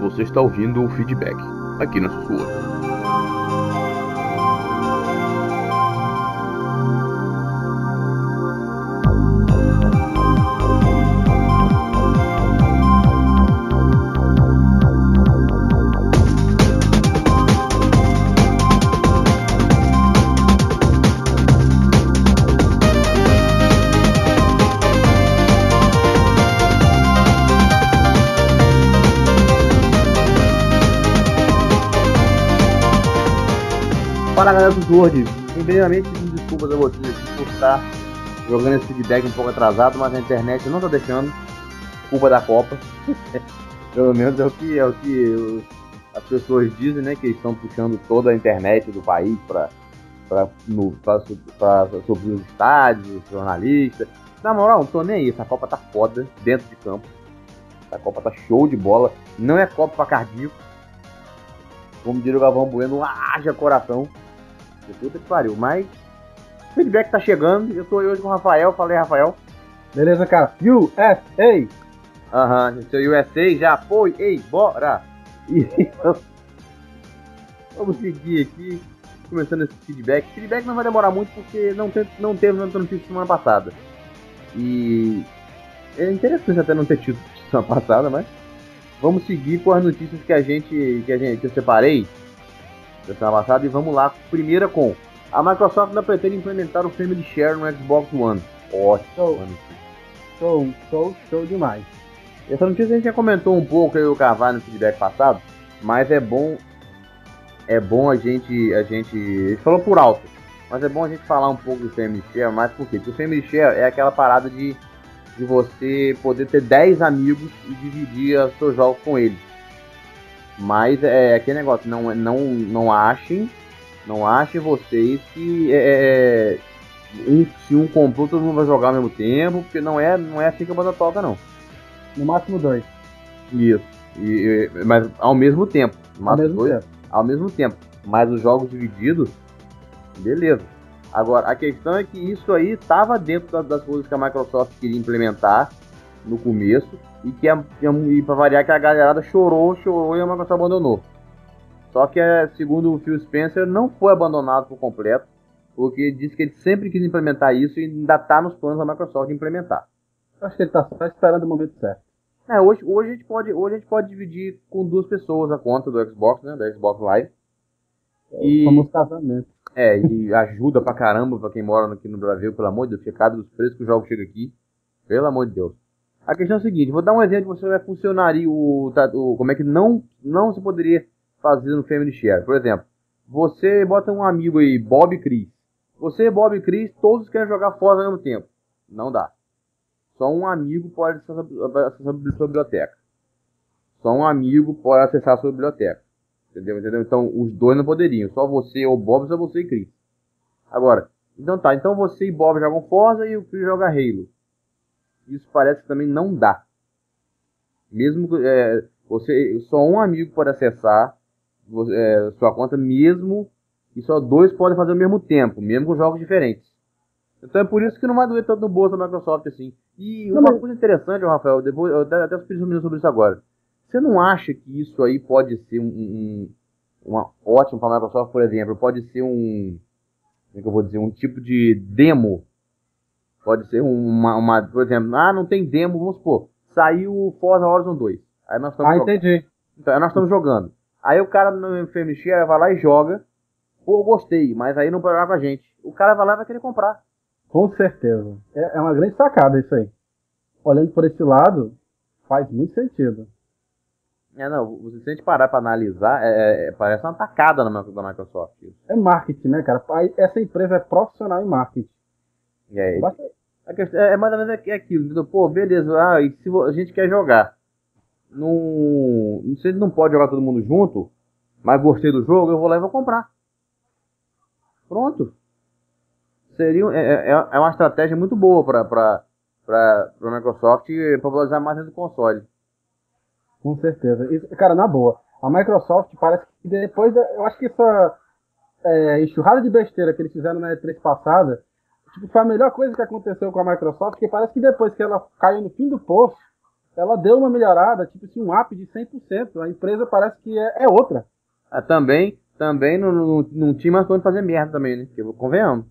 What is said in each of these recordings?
Você está ouvindo o Feedback, aqui na Sussurro. Fala galera do Sword, primeiramente pedindo desculpas a vocês aqui por estar jogando esse feedback um pouco atrasado, mas a internet não está deixando, culpa da Copa. Pelo menos é o que as pessoas dizem, né, que eles estão puxando toda a internet do país para sobre os estádios, os jornalistas. Na moral, não tô nem aí, essa Copa tá foda dentro de campo, essa Copa tá show de bola, não é Copa pra cardíaco, como diria o Galvão Bueno, haja coração. Puta que pariu, mas o feedback tá chegando. Eu tô hoje com o Rafael. Falei, Rafael. Beleza, cara? USA! Seu USA já foi. Ei, bora! E vamos seguir aqui, começando esse feedback. O feedback não vai demorar muito porque não teve notícia semana passada. E é interessante até não ter tido semana passada, mas vamos seguir com as notícias que eu separei da semana passada, e vamos lá, primeira com a Microsoft ainda pretende implementar o Family Share no Xbox One. Ótimo. Show demais. Essa notícia a gente já comentou um pouco, eu e o Carvalho, no feedback passado, mas é bom a gente falou por alto, mas é bom a gente falar um pouco do Family Share, mas por quê? Porque o Family Share é aquela parada de você poder ter 10 amigos e dividir os seus jogos com eles. Mas é aquele negócio, não achem vocês que se um comprou, todo mundo vai jogar ao mesmo tempo, porque não é assim que a banda toca, não. No máximo 2. Isso. Mas ao mesmo tempo. Ao mesmo tempo. Mas os jogos divididos, beleza. Agora, a questão é que isso aí estava dentro das coisas que a Microsoft queria implementar no começo, e pra variar, que a galerada chorou e a Microsoft abandonou. Só que, segundo o Phil Spencer, não foi abandonado por completo, porque disse que ele sempre quis implementar isso e ainda está nos planos da Microsoft de implementar. Eu acho que ele está só esperando o momento certo. Hoje a gente pode dividir com 2 pessoas a conta do Xbox, né, da Xbox Live. E famoso casamento. E ajuda pra caramba pra quem mora aqui no Brasil, pelo amor de Deus, cada dos preços que o jogo chega aqui, pelo amor de Deus. A questão é a seguinte, vou dar um exemplo de como vai funcionaria como é que não se poderia fazer no Family Share. Por exemplo, você bota um amigo aí, Bob e Chris. Você, Bob e Chris, todos querem jogar Forza ao mesmo tempo. Não dá. Só um amigo pode acessar a sua biblioteca. Só um amigo pode acessar a sua biblioteca. Entendeu? Então, os dois não poderiam. Só você ou Bob, só você e Chris. Agora, então você e Bob jogam Forza e o Chris joga Halo. Isso parece que também não dá. Mesmo só um amigo pode acessar sua conta, mesmo, e só 2 podem fazer ao mesmo tempo, mesmo com jogos diferentes. Então é por isso que não vai doer tanto no bolso da Microsoft assim. E uma coisa interessante, Rafael, depois eu até fiz um minuto sobre isso agora. Você não acha que isso aí pode ser uma ótima para a Microsoft, por exemplo? Pode ser como é que eu vou dizer, um tipo de demo. Pode ser por exemplo, não tem demo, vamos supor, saiu o Forza Horizon 2. Aí nós estamos jogando. Entendi. Então, aí nós estamos jogando. Aí o cara no Family Share vai lá e joga. Pô, eu gostei, mas aí não pode jogar com a gente. O cara vai lá e vai querer comprar. Com certeza. É uma grande sacada isso aí. Olhando por esse lado, faz muito sentido. Se a gente parar pra analisar, parece uma tacada da Microsoft. É marketing, né, cara? Essa empresa é profissional em marketing. É mais ou menos aquilo, entendeu? Pô, beleza, e se a gente quer jogar, se ele não pode jogar todo mundo junto, mas gostei do jogo, eu vou lá e vou comprar. Pronto. Seria uma estratégia muito boa pra Microsoft popularizar mais dentro do console. Com certeza. Isso, cara, na boa, a Microsoft parece que depois, eu acho que essa enxurrada de besteira que eles fizeram na E3 passada, foi a melhor coisa que aconteceu com a Microsoft, que parece que depois que ela caiu no fim do poço, ela deu uma melhorada, tipo assim, um up de 100%. A empresa parece que é outra. Também não tinha mais pra onde fazer merda também, né? Porque, convenhamos.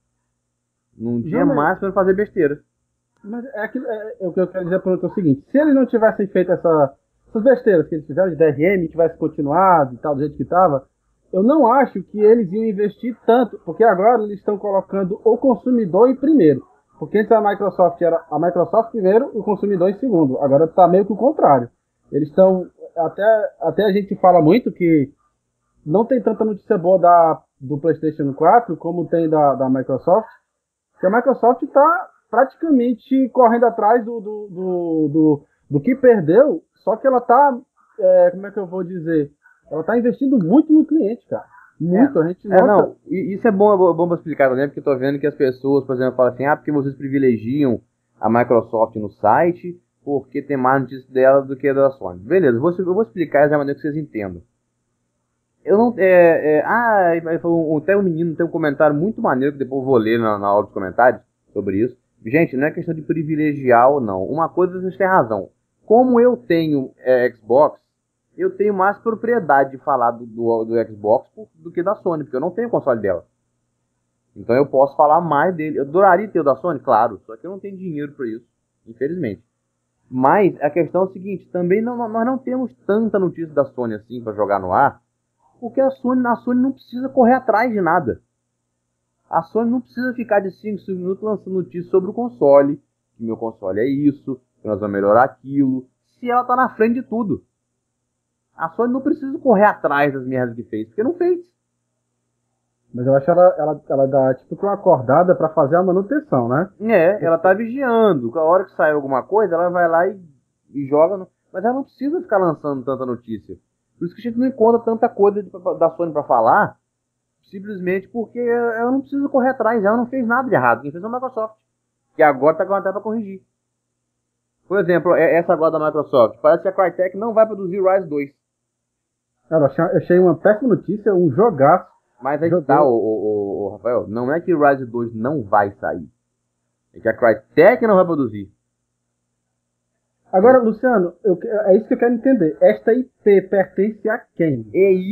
Não tinha Não, mais pra onde fazer besteira. mas o que eu quero dizer para o seguinte: se eles não tivessem feito essas besteiras que eles fizeram de DRM, tivesse continuado e tal, do jeito que estava, eu não acho que eles iam investir tanto, porque agora eles estão colocando o consumidor em primeiro. Porque antes a Microsoft era a Microsoft primeiro e o consumidor em segundo. Agora está meio que o contrário. Eles estão. Até a gente fala muito que não tem tanta notícia boa do PlayStation 4 como tem da Microsoft, que a Microsoft está praticamente correndo atrás do que perdeu, só que ela está, como é que eu vou dizer? Ela está investindo muito no cliente, cara. Muito, a gente nota. Não, isso é bom pra explicar também, porque eu tô vendo que as pessoas, por exemplo, falam assim, porque vocês privilegiam a Microsoft no site, porque tem mais notícias dela do que da Sony. Beleza, eu vou explicar de uma maneira que vocês entendam. Eu não. Até um menino tem um comentário muito maneiro que depois eu vou ler na aula dos comentários sobre isso. Gente, não é questão de privilegiar ou não. Uma coisa vocês têm razão. Como eu tenho Xbox, eu tenho mais propriedade de falar do Xbox do que da Sony, porque eu não tenho o console dela. Então eu posso falar mais dele. Eu adoraria ter o da Sony, claro, só que eu não tenho dinheiro para isso, infelizmente. Mas a questão é o seguinte, também nós não temos tanta notícia da Sony assim para jogar no ar, porque a Sony não precisa correr atrás de nada. A Sony não precisa ficar de 5 minutos lançando notícias sobre o console, que meu console é isso, que nós vamos melhorar aquilo, se ela tá na frente de tudo. A Sony não precisa correr atrás das merdas que fez, porque não fez. Mas eu acho que ela dá tipo uma acordada para fazer a manutenção, né? Ela tá vigiando. A hora que sair alguma coisa, ela vai lá e joga. Mas ela não precisa ficar lançando tanta notícia. Por isso que a gente não encontra tanta coisa da Sony para falar, simplesmente porque ela não precisa correr atrás, ela não fez nada de errado. Quem fez é a Microsoft, que agora tá com a tela para corrigir. Por exemplo, essa agora da Microsoft, parece que a Crytek não vai produzir Rise 2. Cara, eu achei uma péssima notícia, um jogaço. Mas aí tá, o Rafael, não é que o Rise 2 não vai sair, é que a Crytek não vai produzir. Agora, Luciano, é isso que eu quero entender. Esta IP pertence a quem?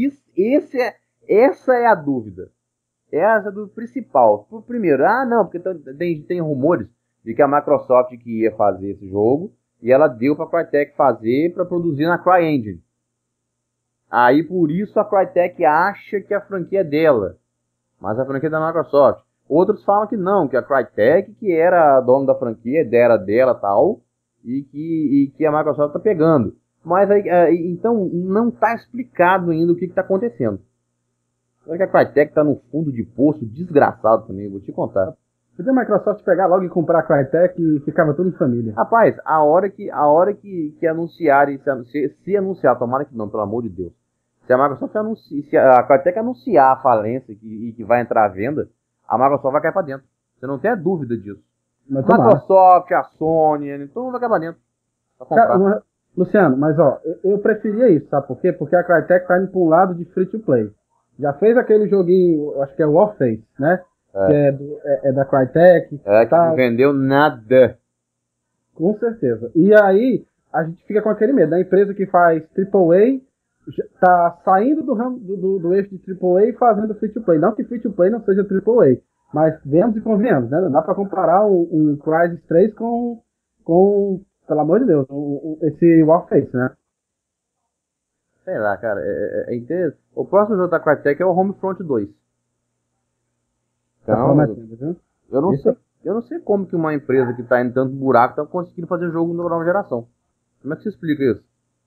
Essa é a dúvida. Essa é a dúvida principal. Primeiro, não, porque tem rumores de que a Microsoft que ia fazer esse jogo e ela deu para a Crytek fazer para produzir na CryEngine. Aí por isso a Crytek acha que a franquia é dela, mas a franquia é da Microsoft. Outros falam que não, que a Crytek que era a dona da franquia, era dela tal, e que a Microsoft está pegando. Mas então não está explicado ainda o que está acontecendo. Só que a Crytek está no fundo de poço desgraçado também, vou te contar. Podia a Microsoft pegar logo e comprar a Crytek e ficava tudo em família. Rapaz, a hora que anunciarem, se anunciar, tomara que não, pelo amor de Deus. Se a Microsoft anunciar, se a Crytek anunciar a falência e que vai entrar à venda, a Microsoft vai cair para dentro. Você não tem a dúvida disso. Mas a Microsoft, a Sony, todo mundo vai cair para dentro. Cara, Luciano, mas eu preferia isso, sabe por quê? Porque a Crytek tá indo para um lado de free to play. Já fez aquele joguinho, acho que é Warface, né? Que é da Crytek. Que não vendeu nada. Com certeza. E aí, a gente fica com aquele medo. A empresa que faz AAA tá saindo do eixo de AAA e fazendo free to play. Não que free to play não seja AAA, mas vemos e convenhamos, né? Não dá pra comparar um Crysis 3 com, pelo amor de Deus, esse Warface, né? Sei lá, cara, é interessante. O próximo jogo da Crytek é o Homefront 2. Então, eu não sei como que uma empresa que tá indo tanto buraco tá conseguindo fazer jogo da nova geração. Como é que você explica isso?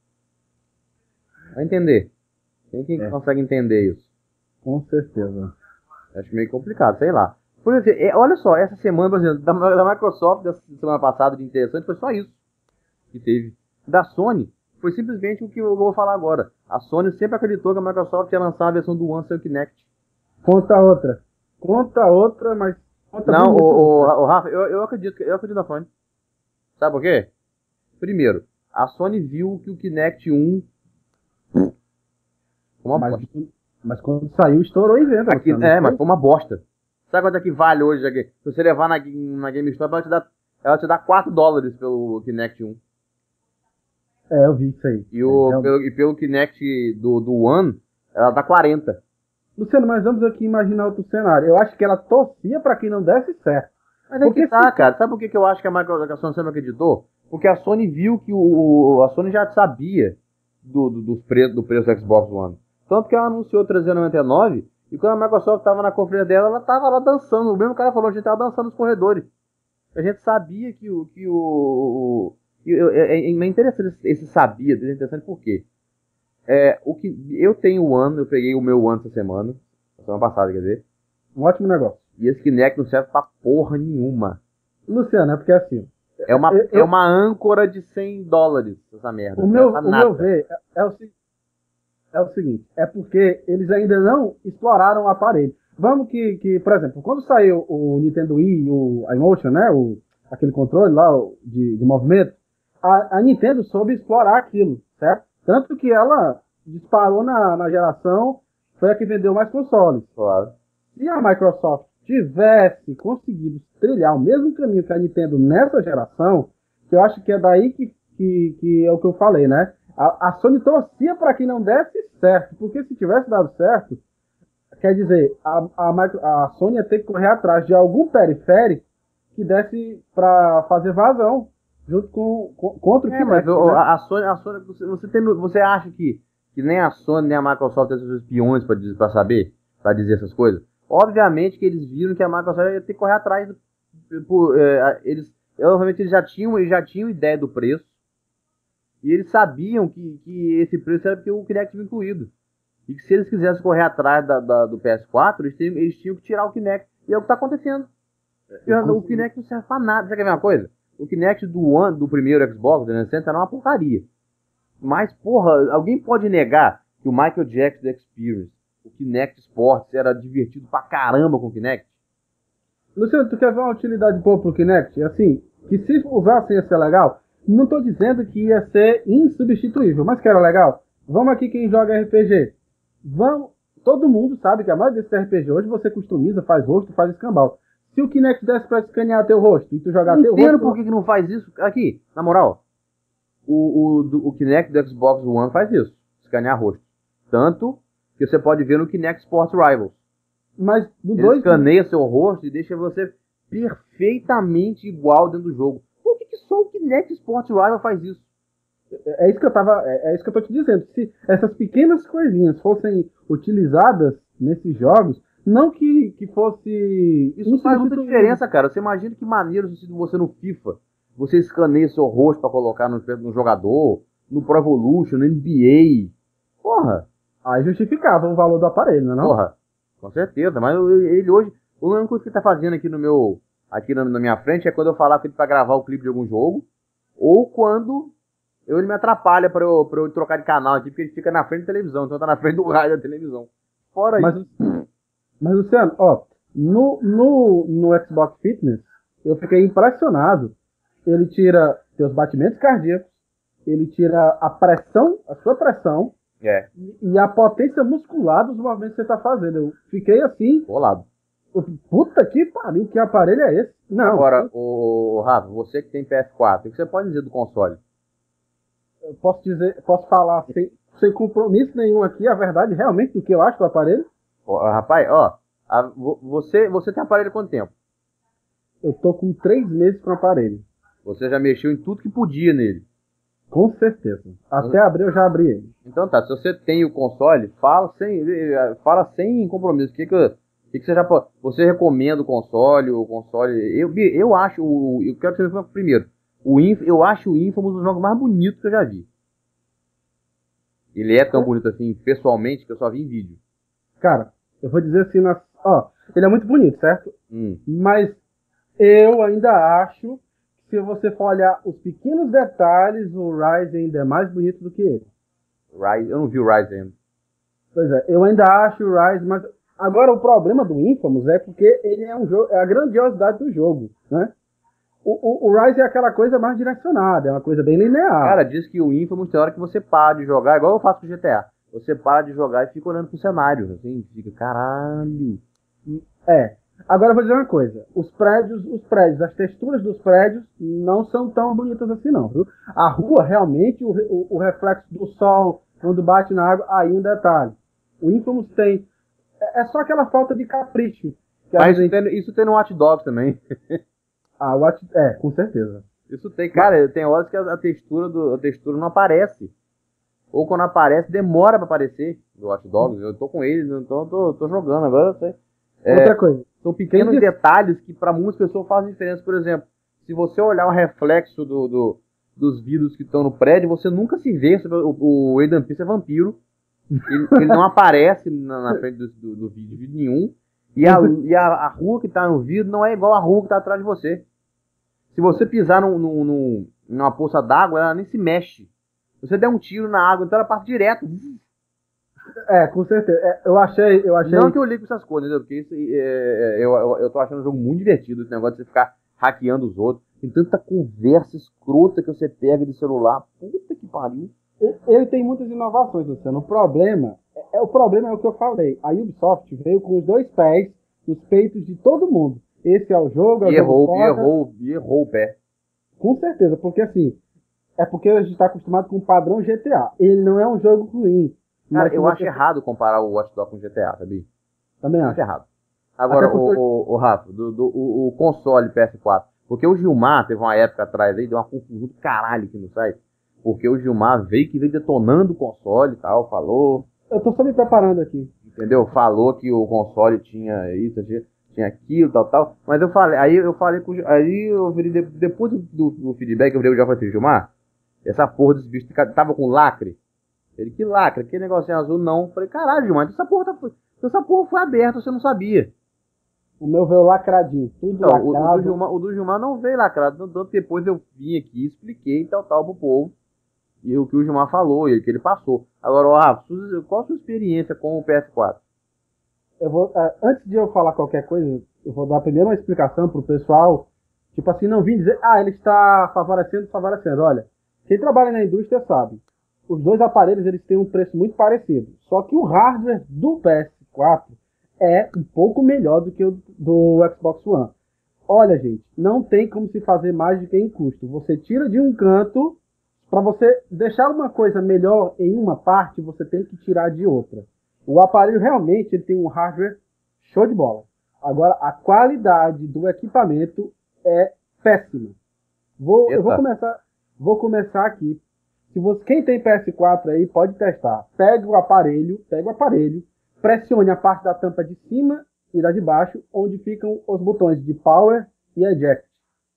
Vai entender. Quem consegue entender isso? Com certeza. Acho meio complicado, sei lá. Por exemplo, olha só, essa semana, por exemplo, da Microsoft, dessa semana passada de interessante, foi só isso que teve. Da Sony, foi simplesmente o que eu vou falar agora. A Sony sempre acreditou que a Microsoft ia lançar a versão do One sem o Kinect. Conta outra, mas... Não, o Rafa, eu acredito na Sony. Sabe por quê? Primeiro, a Sony viu que o Kinect 1... Mas quando saiu, estourou em venda. Mas foi uma bosta. Sabe quanto é que vale hoje? Se você levar na Game Store, ela te dá $4 pelo Kinect 1. Eu vi isso aí. Pelo Kinect do One, ela dá 40. Luciano, mas vamos aqui imaginar outro cenário. Eu acho que ela torcia para que não desse certo. Mas é que tá, cara. Sabe por que eu acho que a Sony sempre acreditou? Porque a Sony viu que a Sony já sabia do preço do Xbox One. Tanto que ela anunciou 399 e quando a Microsoft tava na conferência dela, ela tava lá dançando. O mesmo cara falou, a gente tava dançando nos corredores. A gente sabia é interessante esse sabia, é interessante por quê? Eu tenho o One, eu peguei o meu One essa semana passada, quer dizer. Um ótimo negócio. E esse Kinect não serve pra porra nenhuma. Luciano, é porque assim... É uma âncora de $100, essa merda. O meu ver é o seguinte, é porque eles ainda não exploraram o aparelho. Vamos que por exemplo, quando saiu o Nintendo Wii, o iMotion, né, aquele controle lá de movimento, a Nintendo soube explorar aquilo, certo? Tanto que ela disparou na geração, foi a que vendeu mais consoles. Claro. Se a Microsoft tivesse conseguido trilhar o mesmo caminho que a Nintendo nessa geração, que eu acho que é daí que é o que eu falei, né? A Sony torcia para que não desse certo, porque se tivesse dado certo, quer dizer, a Sony ia ter que correr atrás de algum periférico que desse para fazer vazão, junto contra o que mas a Sony, você acha que nem a Sony nem a Microsoft tem seus espiões para saber, para dizer essas coisas? Obviamente que eles viram que a Microsoft ia ter que correr atrás obviamente eles já tinham ideia do preço. E eles sabiam que esse preço era porque o Kinect tinha incluído. E que se eles quisessem correr atrás do PS4, eles tinham que tirar o Kinect. E é o que está acontecendo. O Kinect não serve pra nada. Você quer ver uma coisa? O Kinect do primeiro Xbox, do 360, era uma porcaria. Mas, porra, alguém pode negar que o Michael Jackson The Experience, o Kinect Sports, era divertido pra caramba com o Kinect? Luciano, tu quer ver uma utilidade boa pro Kinect? Assim, que se usassem ia ser legal? Não tô dizendo que ia ser insubstituível, mas que era legal. Vamos aqui quem joga RPG. Todo mundo sabe que a maioria desses RPG hoje você customiza, faz rosto, faz escambau. Se o Kinect desse pra escanear teu rosto e tu jogar teu rosto... Não entendo por que não faz isso. Aqui, na moral, o Kinect do Xbox One faz isso, escanear rosto. Tanto que você pode ver no Kinect Sports Rivals. Mas no ele escaneia seu rosto e deixa você perfeitamente igual dentro do jogo. Por que só o Kinect Sports Rival faz isso? É isso que eu tô te dizendo. Se essas pequenas coisinhas fossem utilizadas nesses jogos, não que fosse... Isso faz muita diferença, cara. Você imagina que maneiro se você no FIFA, você escaneia seu rosto pra colocar no jogador, no Pro Evolution, no NBA. Porra! Aí justificava o valor do aparelho, não é não? Porra, com certeza. Mas ele hoje, a única coisa que ele tá fazendo aqui na minha frente é quando eu falar com ele pra gravar o clipe de algum jogo, ou quando ele me atrapalha pra eu trocar de canal aqui, porque ele fica na frente da televisão, então tá na frente do rádio da televisão. Fora isso. Mas, Luciano, ó, no Xbox Fitness, eu fiquei impressionado. Ele tira teus batimentos cardíacos, ele tira a sua pressão, e a potência muscular dos movimentos que você tá fazendo. Eu fiquei assim... Bolado. Puta que pariu, que aparelho é esse? Não. Agora, Rafa, você que tem PS4, o que você pode dizer do console? Eu posso falar sem compromisso nenhum aqui, a verdade realmente do que eu acho do aparelho. Rapaz, você tem aparelho há quanto tempo? Eu tô com 3 meses com o aparelho. Você já mexeu em tudo que podia nele? Com certeza. Até abrir eu já abri ele. Então tá, se você tem o console, fala sem compromisso. O que você já pode... Você recomenda o console? Eu acho... Eu quero que você me fale primeiro. Eu acho o Infamous um dos jogos mais bonitos que eu já vi. Ele é tão bonito assim, pessoalmente, que eu só vi em vídeo. Cara, eu vou dizer assim... ele é muito bonito, certo? Mas eu ainda acho que se você for olhar os pequenos detalhes, o Rise ainda é mais bonito do que ele. Eu não vi o Rise ainda. Pois é, eu ainda acho o Rise mais... Agora, o problema do Infamous é porque ele é um jogo, é a grandiosidade do jogo, né? O Rise é aquela coisa mais direcionada, é uma coisa bem linear. Cara, diz que o Infamous tem hora que você para de jogar, igual eu faço com o GTA. Você para de jogar e fica olhando pro cenário, assim, fica, caralho. Agora eu vou dizer uma coisa. Os prédios, as texturas dos prédios não são tão bonitas assim não, viu? A rua, realmente, o reflexo do sol, quando bate na água, aí um detalhe. O Infamous tem... É só aquela falta de capricho. Mas isso tem no Watch Dogs também. Com certeza. Isso tem, cara, tem horas que a textura não aparece. Ou quando aparece, demora pra aparecer do Watch Dogs. Eu tô com ele, então tô jogando agora, eu sei. Outra coisa. São pequenos detalhes que pra muitas pessoas fazem diferença. Por exemplo, se você olhar o reflexo dos vidros que estão no prédio, você nunca se vê. O Aidan Pierce é vampiro. Ele não aparece na frente do vídeo nenhum. E a rua que tá no vidro não é igual a rua que tá atrás de você. Se você pisar numa poça d'água, ela nem se mexe. Se você der um tiro na água, então ela passa direto. Com certeza. Eu achei. Não que eu ligo essas coisas, entendeu? Porque isso, eu tô achando um jogo muito divertido, esse negócio de você ficar hackeando os outros. Tem tanta conversa escrota que você pega de celular. Puta que pariu. Ele tem muitas inovações, Luciano. O problema é o que eu falei. A Ubisoft veio com os dois pés nos peitos de todo mundo. Esse é o jogo, errou o pé. Com certeza, porque assim, é porque a gente está acostumado com o padrão GTA. Ele não é um jogo ruim. Cara, eu acho errado comparar o Watch Dogs com o GTA, sabia? Também acho. Errado. Agora, o Rafa, o console PS4. Porque o Gilmar teve uma época atrás aí, deu uma confusão do caralho aqui no site. Porque o Gilmar veio detonando o console e tal, falou. Eu tô só me preparando aqui. Entendeu? Falou que o console tinha isso, tinha aquilo, tal. Mas eu falei com aí eu virei, depois do feedback, eu virei já falei assim, Gilmar, essa porra desse bicho tava com lacre. Ele, que lacre? Que negocinho azul não. Eu falei, caralho, Gilmar, essa porra foi aberta, você não sabia. O meu veio lacradinho, tudo então, lacrado. O do Gilmar não veio lacrado, tanto depois eu vim aqui, expliquei tal pro povo. E o que o Gilmar falou, e o que ele passou. Agora, Rafa, qual a sua experiência com o PS4? Antes de eu falar qualquer coisa, eu vou dar primeiro uma explicação pro pessoal. Tipo assim, não vim dizer, ele está favorecendo. Olha, quem trabalha na indústria sabe. Os dois aparelhos eles têm um preço muito parecido. Só que o hardware do PS4 é um pouco melhor do que o do Xbox One. Olha, gente, não tem como se fazer mágica em custo. Você tira de um canto, para você deixar uma coisa melhor em uma parte, você tem que tirar de outra. O aparelho realmente ele tem um hardware show de bola. Agora, a qualidade do equipamento é péssima. Eu vou começar aqui. Quem tem PS4 aí pode testar. Pega o aparelho, pressione a parte da tampa de cima e da de baixo, onde ficam os botões de Power e Eject.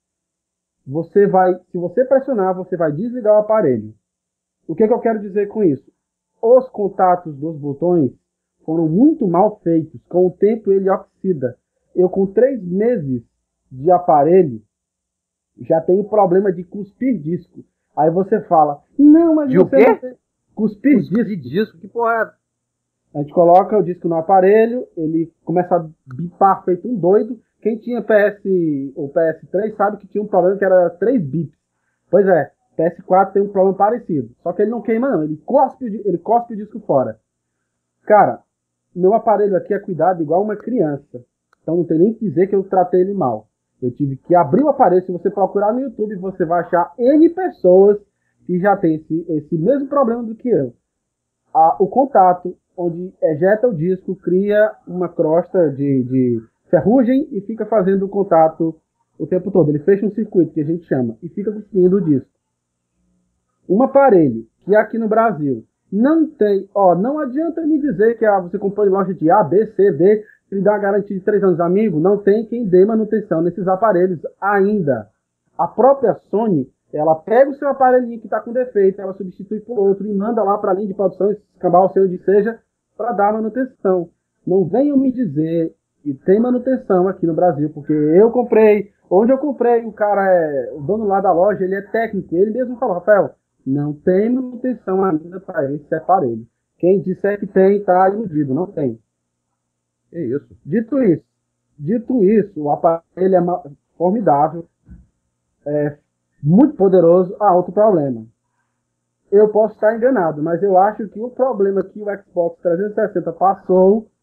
Se você pressionar, você vai desligar o aparelho. O que eu quero dizer com isso? Os contatos dos botões foram muito mal feitos. Com o tempo ele oxida. Eu com 3 meses de aparelho já tenho problema de cuspir disco. Aí você fala, não, mas de você o quê? Não tem... Cuspir disco? Que porra é? A gente coloca o disco no aparelho, ele começa a bipar feito um doido. Quem tinha PS ou PS3 sabe que tinha um problema que era 3 bips. Pois é, PS4 tem um problema parecido. Só que ele não queima não, ele cospe o disco fora. Cara, meu aparelho aqui é cuidado igual uma criança. Então não tem nem que dizer que eu tratei ele mal. Eu tive que abrir o aparelho. Se você procurar no YouTube, você vai achar N pessoas que já tem esse mesmo problema do que eu. O contato, onde ejeta o disco, cria uma crosta de ferrugem e fica fazendo o contato o tempo todo. Ele fecha um circuito, que a gente chama, e fica cuspindo o disco. Um aparelho que aqui no Brasil não tem... não adianta me dizer que você comprou em loja de A, B, C, D, que lhe dá uma garantia de 3 anos. Amigo, não tem quem dê manutenção nesses aparelhos ainda. A própria Sony, ela pega o seu aparelhinho que está com defeito, ela substitui por outro e manda lá para a linha de produção, escambar o seu onde seja, para dar manutenção. Não venham me dizer que tem manutenção aqui no Brasil, porque eu comprei, onde eu comprei, o dono lá da loja, ele é técnico, ele mesmo falou, Rafael, não tem manutenção ainda para esse aparelho. Quem disser que tem, está iludido, não tem. É isso. Dito isso, o aparelho é formidável, é muito poderoso. Outro problema. Eu posso estar enganado, mas eu acho que o problema que o Xbox 360 passou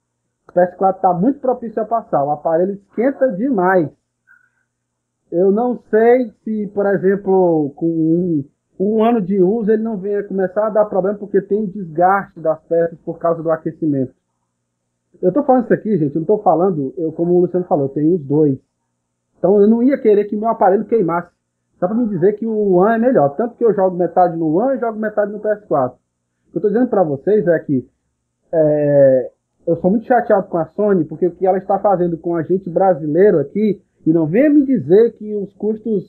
O PS4 está muito propício a passar. O aparelho esquenta demais. Eu não sei se, por exemplo, com um ano de uso, ele não venha começar a dar problema porque tem desgaste das peças por causa do aquecimento. Eu estou falando isso aqui, gente, eu não estou falando, como o Luciano falou, eu tenho os dois. Então eu não ia querer que meu aparelho queimasse. Só para me dizer que o One é melhor. Tanto que eu jogo metade no One e jogo metade no PS4. O que eu estou dizendo para vocês é que eu sou muito chateado com a Sony, porque o que ela está fazendo com a gente brasileiro aqui, e não venha me dizer que os custos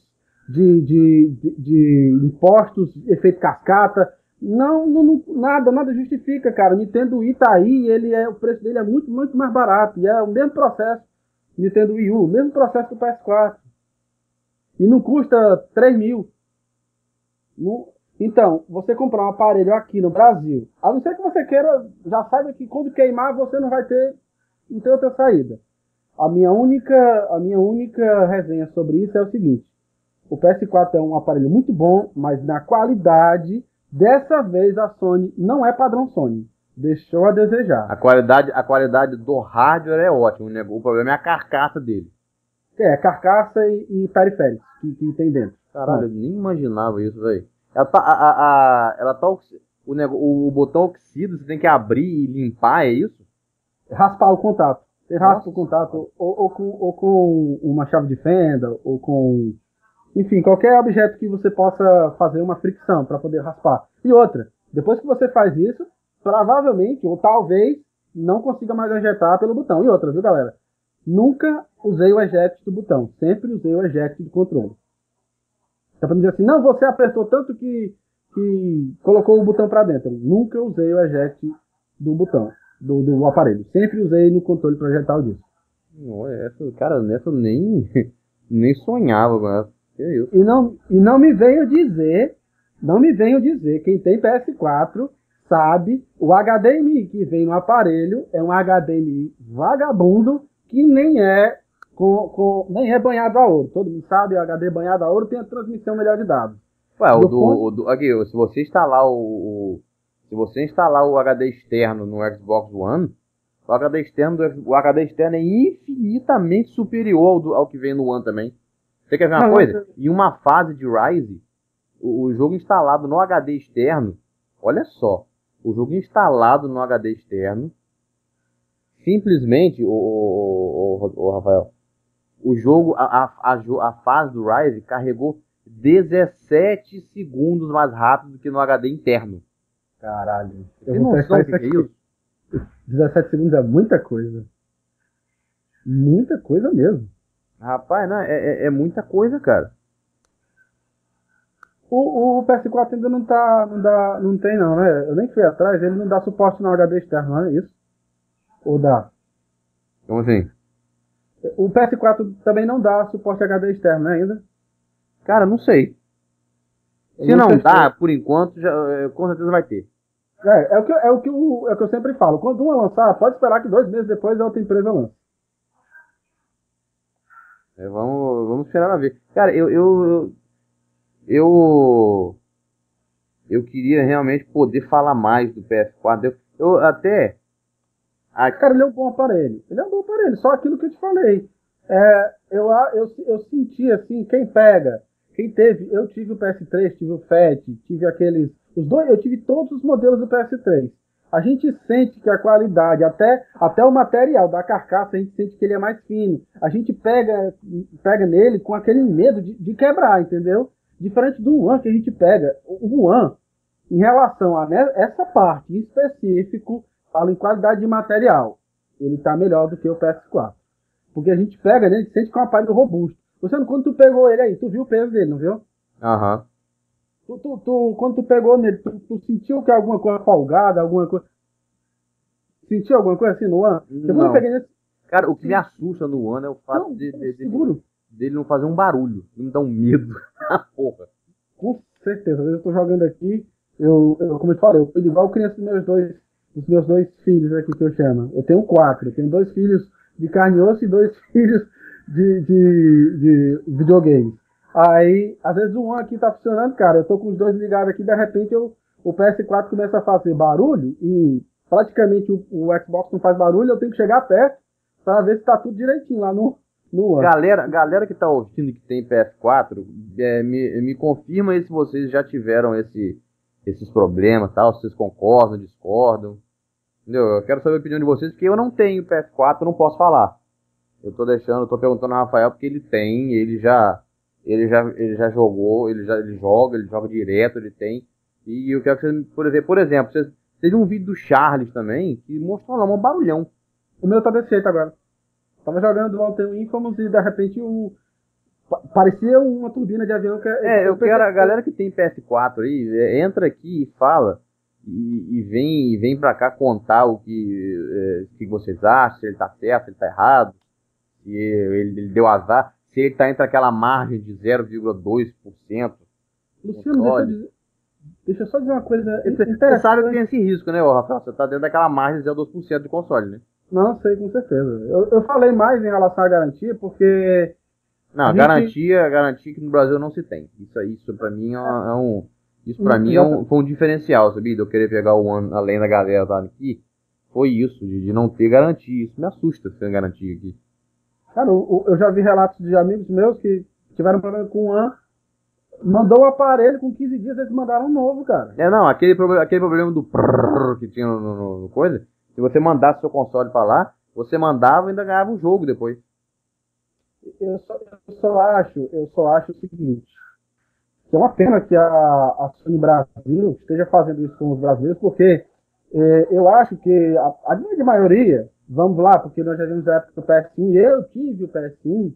de impostos, efeito cascata, nada justifica, cara. O Nintendo Wii tá aí, o preço dele é muito, muito mais barato, e é o mesmo processo Nintendo Wii U, o mesmo processo do PS4. E não custa 3 mil. Então, você comprar um aparelho aqui no Brasil, a não ser que você queira, já saiba que quando queimar você não vai ter outra saída. A minha única resenha sobre isso é o seguinte: o PS4 é um aparelho muito bom, mas na qualidade, dessa vez a Sony não é padrão Sony. Deixou a desejar. A qualidade do hardware é ótima, o problema é a carcaça dele. Carcaça e periféricos que tem dentro. Caralho, eu nem imaginava isso, velho. O botão oxida, você tem que abrir e limpar, é isso? Raspar o contato. Você raspa o contato ou com uma chave de fenda, ou com... Enfim, qualquer objeto que você possa fazer uma fricção para poder raspar. E outra, depois que você faz isso, provavelmente, ou talvez, não consiga mais ejetar pelo botão. E outra, viu, galera? Nunca usei o eject do botão. Sempre usei o eject do controle. Dá pra dizer assim, não, você apertou tanto que colocou o botão para dentro. Nunca usei o eject do botão, do aparelho. Sempre usei no controle projetal disso. Cara, nessa eu nem sonhava com essa. Que isso? E não me venham dizer, quem tem PS4 sabe, o HDMI que vem no aparelho é um HDMI vagabundo que nem é banhado a ouro. Todo mundo sabe, o HD banhado a ouro tem a transmissão melhor de dados. Ué, aqui, se você instalar o HD externo no Xbox One, o HD externo é infinitamente superior ao que vem no One também. Você quer ver uma coisa? Em uma fase de Rise, o jogo instalado no HD externo, olha só, o jogo instalado no HD externo, simplesmente, o Rafael, o jogo, a fase do Rise carregou 17 segundos mais rápido do que no HD interno. Caralho. Eu vou testar isso aqui. 17 segundos é muita coisa. Muita coisa mesmo. Rapaz, não, é muita coisa, cara. O PS4 ainda não tem não, né? Eu nem fui atrás, ele não dá suporte no HD externo, não é isso? Ou dá? Como assim? O PS4 também não dá suporte HD externo, né, ainda? Cara, não sei. Se não dá, por enquanto, com certeza vai ter. É o que eu sempre falo. Quando uma lançar, pode esperar que 2 meses depois a outra empresa lança. Vamos esperar pra ver. Cara, eu queria realmente poder falar mais do PS4. Eu até... Cara, ele é um bom aparelho. Só aquilo que eu te falei. Eu senti assim, quem teve, eu tive o PS3, tive o FAT, tive aqueles... eu tive todos os modelos do PS3. A gente sente que a qualidade, até o material da carcaça, a gente sente que ele é mais fino. A gente pega nele com aquele medo de quebrar, entendeu? Diferente do One que a gente pega. O One, em relação a essa parte em específico, falo em qualidade de material, ele está melhor do que o PS4. Porque a gente pega nele e sente que é um aparelho robusto. Luciano, quando tu pegou ele aí, tu viu o peso dele, não viu? Aham. Quando tu pegou nele, tu sentiu que alguma coisa folgada, alguma coisa... Sentiu alguma coisa assim no One? Não. Cara, o que me assusta no One é o fato dele não fazer um barulho. Não me dá um medo. Porra. Com certeza. Às vezes eu tô jogando aqui, como eu te falei, eu fui igual criança dos meus dois filhos aqui que eu chamo. Eu tenho 4. Eu tenho 2 filhos de carne e osso e 2 filhos de videogame. Aí, às vezes um aqui tá funcionando, cara, eu tô com os 2 ligados aqui, de repente o PS4 começa a fazer barulho e praticamente o Xbox não faz barulho, eu tenho que chegar perto para ver se tá tudo direitinho lá no One. Galera que tá ouvindo que tem PS4, me confirma aí se vocês já tiveram esses problemas, tal, se vocês concordam, discordam. Entendeu? Eu quero saber a opinião de vocês, porque eu não tenho PS4, eu não posso falar. Eu tô perguntando ao Rafael porque ele tem, ele já jogou, ele joga direto, ele tem. E eu quero que vocês, por exemplo, vocês viram um vídeo do Charles também, que mostrou lá um barulhão. O meu tá desse jeito agora. Tava jogando ontem o Infamous e de repente parecia uma turbina de avião que Eu quero a galera que tem PS4 aí, entra aqui e fala e vem pra cá contar que vocês acham, se ele tá certo, se ele tá errado, se ele deu azar, se ele tá entre aquela margem de 0,2%. Luciano, deixa eu só dizer uma coisa interessante. Você sabe que tem esse risco, né, Rafael? Você tá dentro daquela margem de 0,2% de console, né? Não, sei, com certeza. Eu falei mais em relação à garantia, porque... Não, garantia que no Brasil não se tem. Isso pra mim foi um diferencial, sabia? De eu querer pegar o One além da galera tá aqui. Foi isso, de não ter garantia. Isso me assusta sem garantia aqui. Cara, eu já vi relatos de amigos meus que tiveram problema com o One. Mandou o aparelho, com 15 dias eles mandaram um novo, cara. Não, aquele problema do prrr que tinha no coisa. Se você mandasse seu console pra lá, você mandava e ainda ganhava um jogo depois. Eu só acho o seguinte, que é uma pena que a Sony Brasil esteja fazendo isso com os brasileiros, porque eu acho que a grande maioria, vamos lá, porque nós já vimos a época do PS1 e eu tive o PS1.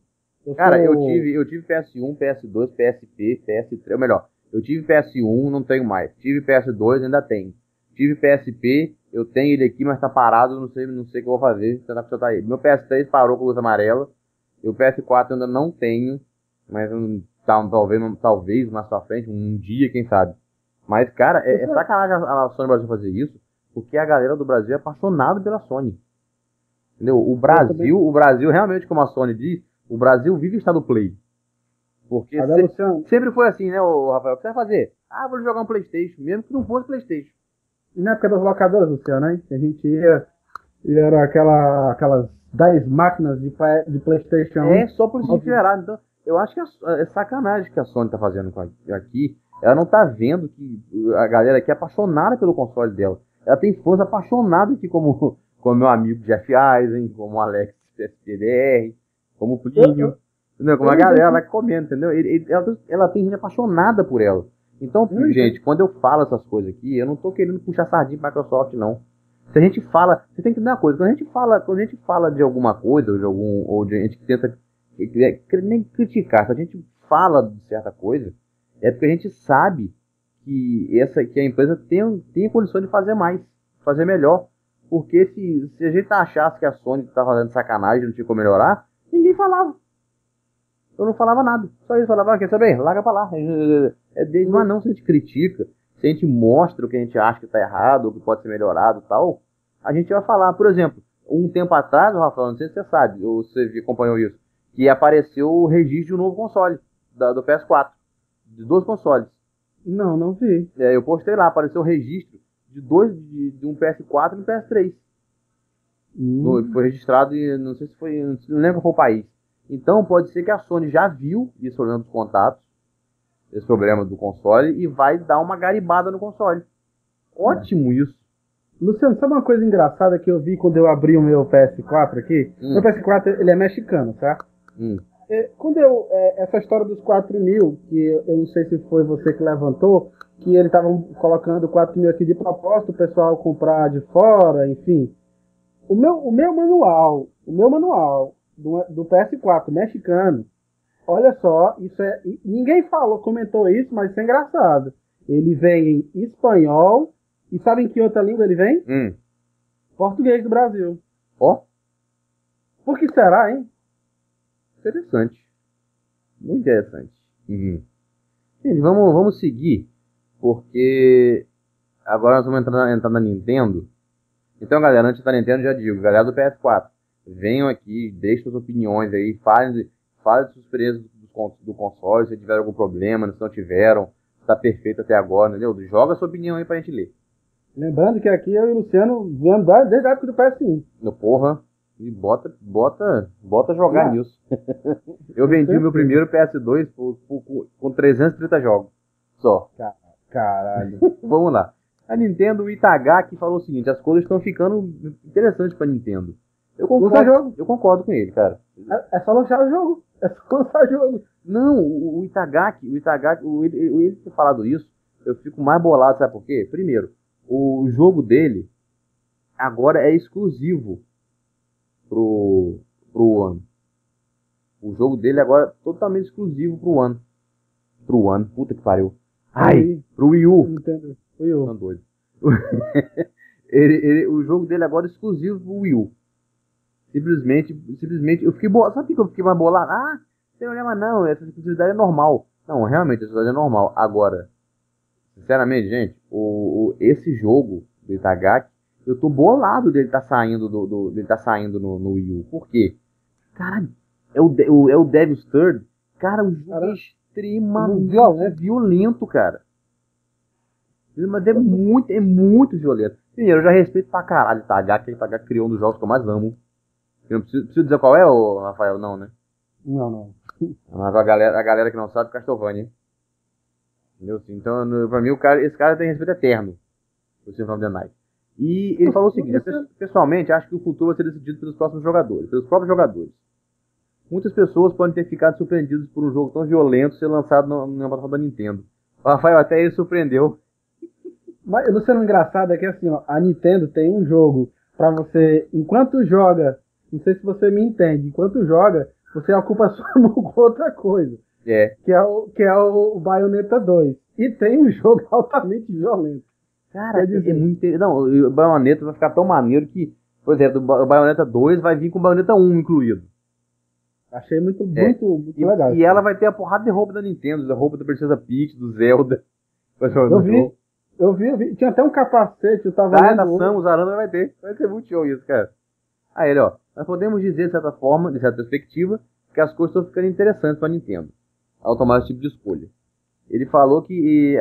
Eu tive PS1, PS2, PSP, PS3, ou melhor, eu tive PS1, não tenho mais. Tive PS2, ainda tenho. Tive PSP, eu tenho ele aqui, mas tá parado, não sei o que eu vou fazer, tentar consertar ele. Meu PS3 parou com luz amarela. E o PS4 eu ainda não tenho, mas talvez mais pra frente, um dia, quem sabe. Mas, cara, é sacanagem a Sony Brasil fazer isso, porque a galera do Brasil é apaixonada pela Sony. Entendeu? O Brasil, realmente, como a Sony diz, o Brasil vive estado play. Porque sempre foi assim, né, Rafael? O que você vai fazer? Vou jogar um PlayStation, mesmo que não fosse PlayStation. E na época das locadoras, Luciano, né? Que a gente ia e era aquelas 10 máquinas de PlayStation 1. Só por isso gerado. Então, eu acho que é sacanagem que a Sony tá fazendo aqui. Ela não tá vendo que a galera aqui é apaixonada pelo console dela. Ela tem fãs apaixonados aqui, como meu amigo Jeff Eisen, como o Alex SPDR, como o Plínio. Entendeu? Como a galera lá que comenta, entendeu? Ela tem gente apaixonada por ela. Então, gente, quando eu falo essas coisas aqui, eu não tô querendo puxar sardinha pra Microsoft, não. Se a gente fala, você tem que entender uma coisa, quando a gente fala de alguma coisa, ou de a gente tenta nem criticar, se a gente fala de certa coisa, é porque a gente sabe que a empresa tem condições de fazer mais, fazer melhor. Porque se a gente achasse que a Sony tá fazendo sacanagem, não tinha como melhorar, ninguém falava. Eu não falava nada. Só isso, falava, quer saber? Larga pra lá. Mas não, se a gente critica, se a gente mostra o que a gente acha que está errado, o que pode ser melhorado e tal, a gente vai falar. Por exemplo, um tempo atrás, Rafael, não sei se você sabe, ou você acompanhou isso, que apareceu o registro de um novo console, do PS4, de 2 consoles. Não vi. Eu postei lá, apareceu o registro de um PS4 e um PS3. Foi registrado, não sei se foi, não lembro qual foi o país. Então pode ser que a Sony já viu isso olhando os contatos, esse problema do console, e vai dar uma garibada no console. Ótimo isso. Luciano, sabe uma coisa engraçada que eu vi quando eu abri o meu PS4 aqui? Meu PS4 ele é mexicano, certo? Quando essa história dos 4.000, que eu não sei se foi você que levantou, que eles estavam colocando 4.000 aqui de propósito, o pessoal comprar de fora, enfim. O meu manual do PS4 mexicano, olha só, ninguém comentou isso, mas isso é engraçado. Ele vem em espanhol, e sabem que outra língua ele vem? Português do Brasil. Por que será, hein? Interessante. Muito interessante. Gente, vamos seguir, porque agora nós vamos entrar na Nintendo. Então, galera, antes da Nintendo, já digo, galera do PS4, venham aqui, deixem suas opiniões aí, falem de suas experiências do console, se tiveram algum problema, se não tiveram, se tá perfeito até agora, entendeu? Joga a sua opinião aí pra gente ler. Lembrando que aqui eu e o Luciano viemos desde a época do PS1. Porra, e bota jogar Ah. nisso. Eu vendi o meu primeiro PS2 com 330 jogos. Só. Caralho. Vamos lá. A Nintendo, o Itagaki falou o seguinte: as coisas estão ficando interessantes pra Nintendo. Eu concordo com ele, cara. É só lançar o jogo. É só lançar o jogo. Não, o Itagaki, ele ter falado isso, eu fico mais bolado, sabe por quê? Primeiro, o jogo dele agora é exclusivo pro One. O jogo dele agora é totalmente exclusivo pro One. Pro One, puta que pariu. Ai, pro Wii U. Nintendo. Wii U. Tô doido. O jogo dele agora é exclusivo pro Wii U. Simplesmente, eu fiquei bolado. Sabe por que eu fiquei mais bolado? Ah, sem problema não, essa exclusividade é normal. Não, realmente, essa exclusividade é normal. Agora, sinceramente, gente, esse jogo do Itagaki, eu tô bolado dele tá saindo dele tá saindo no Wii U. Por quê? Cara, é o Devil's Third. Cara, o jogo é extremamente violento, cara. Mas é muito violento. Primeiro, eu já respeito pra caralho o Itagaki, que o Itagaki criou um dos jogos que eu mais amo. Eu não preciso dizer qual é, Rafael? Não, né? Não. Mas a galera que não sabe, Castlevania. Entendeu? Então, pra mim, esse cara tem respeito eterno. O Symphony of the Night. E ele falou o seguinte: pessoalmente, acho que o futuro vai ser decidido pelos próprios jogadores. Muitas pessoas podem ter ficado surpreendidas por um jogo tão violento ser lançado na plataforma da Nintendo. O Rafael até ele surpreendeu. Mas o sendo engraçado é que assim, ó, a Nintendo tem um jogo pra você, enquanto joga, não sei se você me entende, enquanto joga, você ocupa sua mão com outra coisa. Que é o Bayonetta 2. E tem um jogo altamente violento. Cara, é muito. Não, o Bayonetta vai ficar tão maneiro que, por exemplo, o Bayonetta 2 vai vir com o Bayonetta 1 incluído. Achei muito legal. E ela vai ter a porrada de roupa da Nintendo, da roupa da Princesa Peach, do Zelda. Eu vi. Tinha até um capacete, eu tava da Samus Aran vai ter. Vai ser muito show isso, cara. Aí ele, ó. Nós podemos dizer, de certa forma, de certa perspectiva, que as coisas estão ficando interessantes pra Nintendo ao tomar esse tipo de escolha. Ele falou que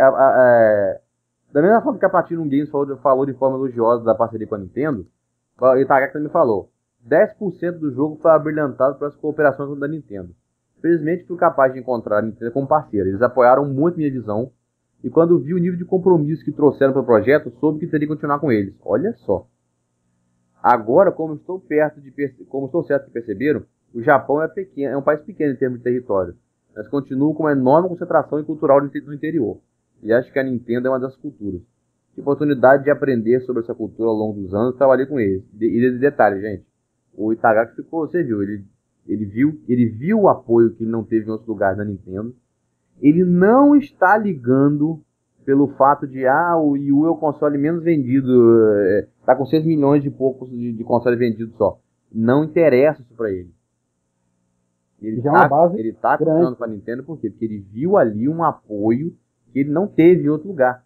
da mesma forma que a Platinum Games falou de forma elogiosa da parceria com a Nintendo, o Itagaki também falou: 10% do jogo foi abrilhantado pelas cooperações da Nintendo. Felizmente fui capaz de encontrar a Nintendo como parceira. Eles apoiaram muito minha visão, e quando vi o nível de compromisso que trouxeram para o projeto, soube que teria que continuar com eles. Olha só. Agora, como estou certo que perceberam, o Japão é um país pequeno em termos de território, mas continua com uma enorme concentração cultural no interior. E acho que a Nintendo é uma das culturas. Tive oportunidade de aprender sobre essa cultura ao longo dos anos, trabalhei com eles. E detalhe, gente, o Itagaki ficou, você viu, ele viu o apoio que ele não teve em outros lugares da Nintendo. Ele não está ligando pelo fato de, o Wii U é o console menos vendido, tá com 6 milhões de poucos de console vendido só. Não interessa isso pra ele. Ele tá continuando com a Nintendo por quê? Porque ele viu ali um apoio que ele não teve em outro lugar.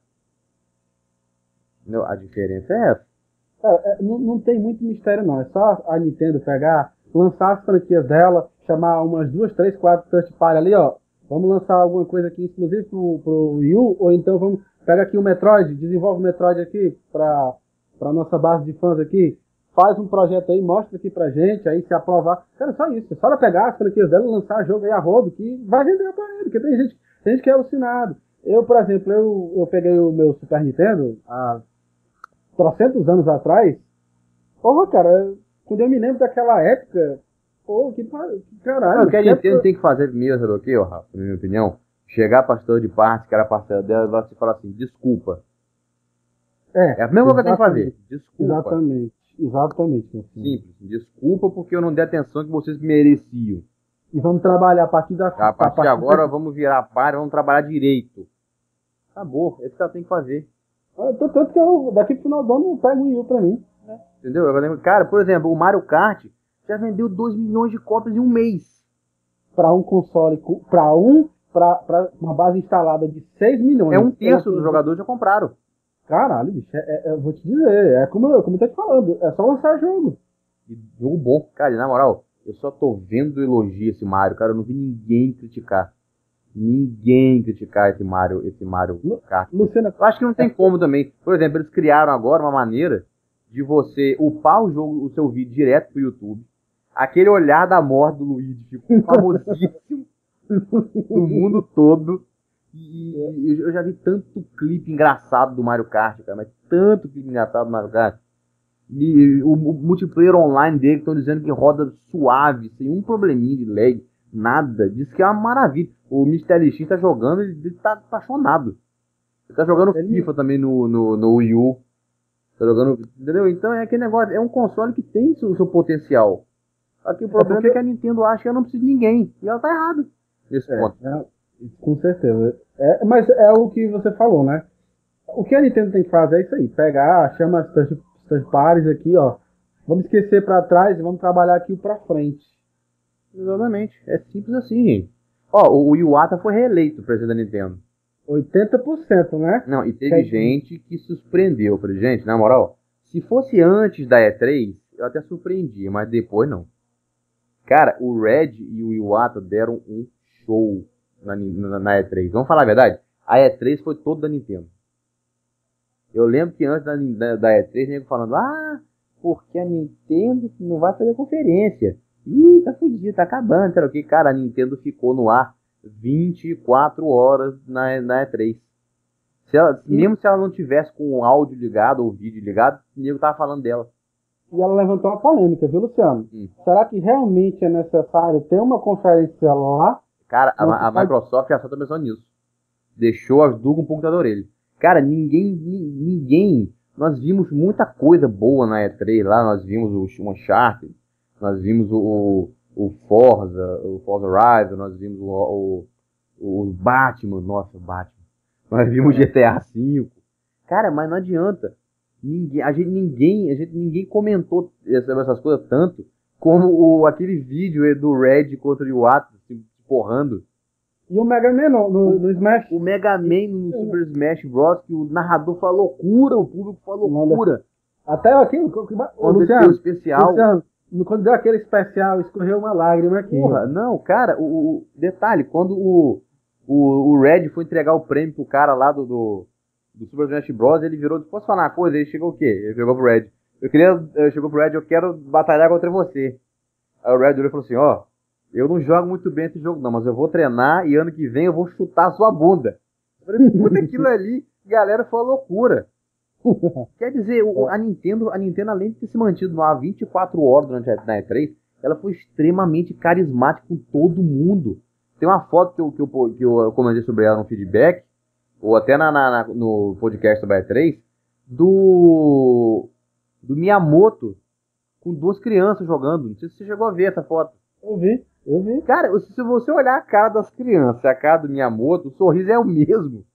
A diferença é essa. Não tem muito mistério não, é só a Nintendo pegar, lançar as franquias dela, chamar umas 2, 3, 4 touch party ali, ó. Vamos lançar alguma coisa aqui exclusivo pro Wii U, ou então vamos pegar aqui o Metroid, desenvolve o Metroid aqui pra nossa base de fãs aqui, faz um projeto aí, mostra aqui pra gente, aí se aprovar. Cara, só isso, é só ela pegar as franquias dela e lançar jogo aí a rodo, que vai vender pra ele, porque tem gente que é alucinado. Eu, por exemplo, eu peguei o meu Super Nintendo há 300 anos atrás. Porra, cara, quando eu me lembro daquela época, que caralho. O que a Nintendo tem que fazer primeiro, sabe o que, Rafa, na minha opinião? Chegar para a de parte, que era parceira dela, e falar assim: desculpa. É a mesma coisa que tem que fazer. Desculpa. Exatamente. Simples. Desculpa porque eu não dei a atenção que vocês mereciam. E vamos trabalhar a partir de agora, vamos virar a par, vamos trabalhar direito. Acabou. É isso que ela tem que fazer. Tanto que daqui pro final do ano eu pego o Wii U pra mim. Entendeu? Cara, por exemplo, o Mario Kart já vendeu 2 milhões de cópias em um mês. Para um console, para uma base instalada de 6 milhões. É 1/3 dos jogadores já compraram. Caralho, bicho, eu vou te dizer, é como eu tô te falando, é só lançar jogo. E jogo bom. Cara, na moral, eu só tô vendo elogio esse Mario, cara, eu não vi ninguém criticar. ninguém criticar esse Mario Kart. Luciano, Eu acho que não tem como também. Por exemplo, eles criaram agora uma maneira de você upar o seu vídeo direto pro YouTube. Aquele olhar da morte do Luigi ficou famosíssimo no mundo todo. E eu já vi tanto clipe engraçado do Mario Kart, cara, mas tanto clipe engraçado do Mario Kart. E o multiplayer online dele estão dizendo que roda suave, sem um probleminha de lag, nada. Diz que é uma maravilha. O Mr. LX tá jogando, ele tá apaixonado. Ele tá jogando FIFA também no Wii U. Tá jogando, entendeu? Então é aquele negócio, é um console que tem o seu potencial. Aqui o problema é que a Nintendo acha que ela não precisa de ninguém. E ela tá errada nesse ponto. Com certeza. Mas é o que você falou, né? O que a Nintendo tem que fazer é isso aí. Pegar, chama as third parties aqui, ó. Vamos esquecer pra trás e vamos trabalhar aqui pra frente. Exatamente. É simples assim, gente. Ó, o Iwata foi reeleito presidente da Nintendo. 80%, né? Não, e teve gente que se surpreendeu. Eu falei, gente, na moral, se fosse antes da E3, eu até surpreendia, mas depois não. Cara, o Red e o Iwata deram um show na E3. Vamos falar a verdade? A E3 foi toda da Nintendo. Eu lembro que antes da E3, nego falando, porque a Nintendo não vai fazer conferência. Ih, tá fudido, tá acabando, sei lá o que. Cara, a Nintendo ficou no ar 24 horas na E3. Mesmo se ela não tivesse com o áudio ligado ou o vídeo ligado, o nego tava falando dela. E ela levantou uma polêmica, viu, Luciano? Será que realmente é necessário ter uma conferência lá? Cara, a Microsoft já só tá pensando nisso. Deixou as duas com um pouco da orelha. Cara, ninguém... Nós vimos muita coisa boa na E3 lá. Nós vimos o Uncharted. Nós vimos o Forza Horizon. Nós vimos o Batman. Nossa, Batman. Nós vimos GTA V. Cara, mas não adianta. Ninguém comentou essas coisas tanto como aquele vídeo do Red contra o Iwata se porrando. E o Mega Man no Smash. O Mega Man no Super Smash Bros. Que o narrador falou loucura, o público falou loucura. Até aquilo, quando deu o especial. Luciano, quando deu aquele especial, escorreu uma lágrima aqui. Porra, não, cara, o detalhe, quando o Red foi entregar o prêmio pro cara lá do Super Smash Bros, ele virou, posso falar uma coisa? Ele chegou o quê? Ele chegou pro Red. Chegou pro Red, eu quero batalhar contra você. Aí o Red olhou e falou assim, eu não jogo muito bem esse jogo não, mas eu vou treinar e ano que vem eu vou chutar a sua bunda. Eu falei, puta, aquilo ali, galera, foi uma loucura. Quer dizer, a Nintendo, além de ter se mantido lá 24 horas durante a E3, ela foi extremamente carismática com todo mundo. Tem uma foto que eu comentei sobre ela no feedback, ou até no podcast sobre a E3, do Miyamoto com duas crianças jogando. Não sei se você chegou a ver essa foto. Eu vi. Cara, se você olhar a cara das crianças e a cara do Miyamoto, o sorriso é o mesmo.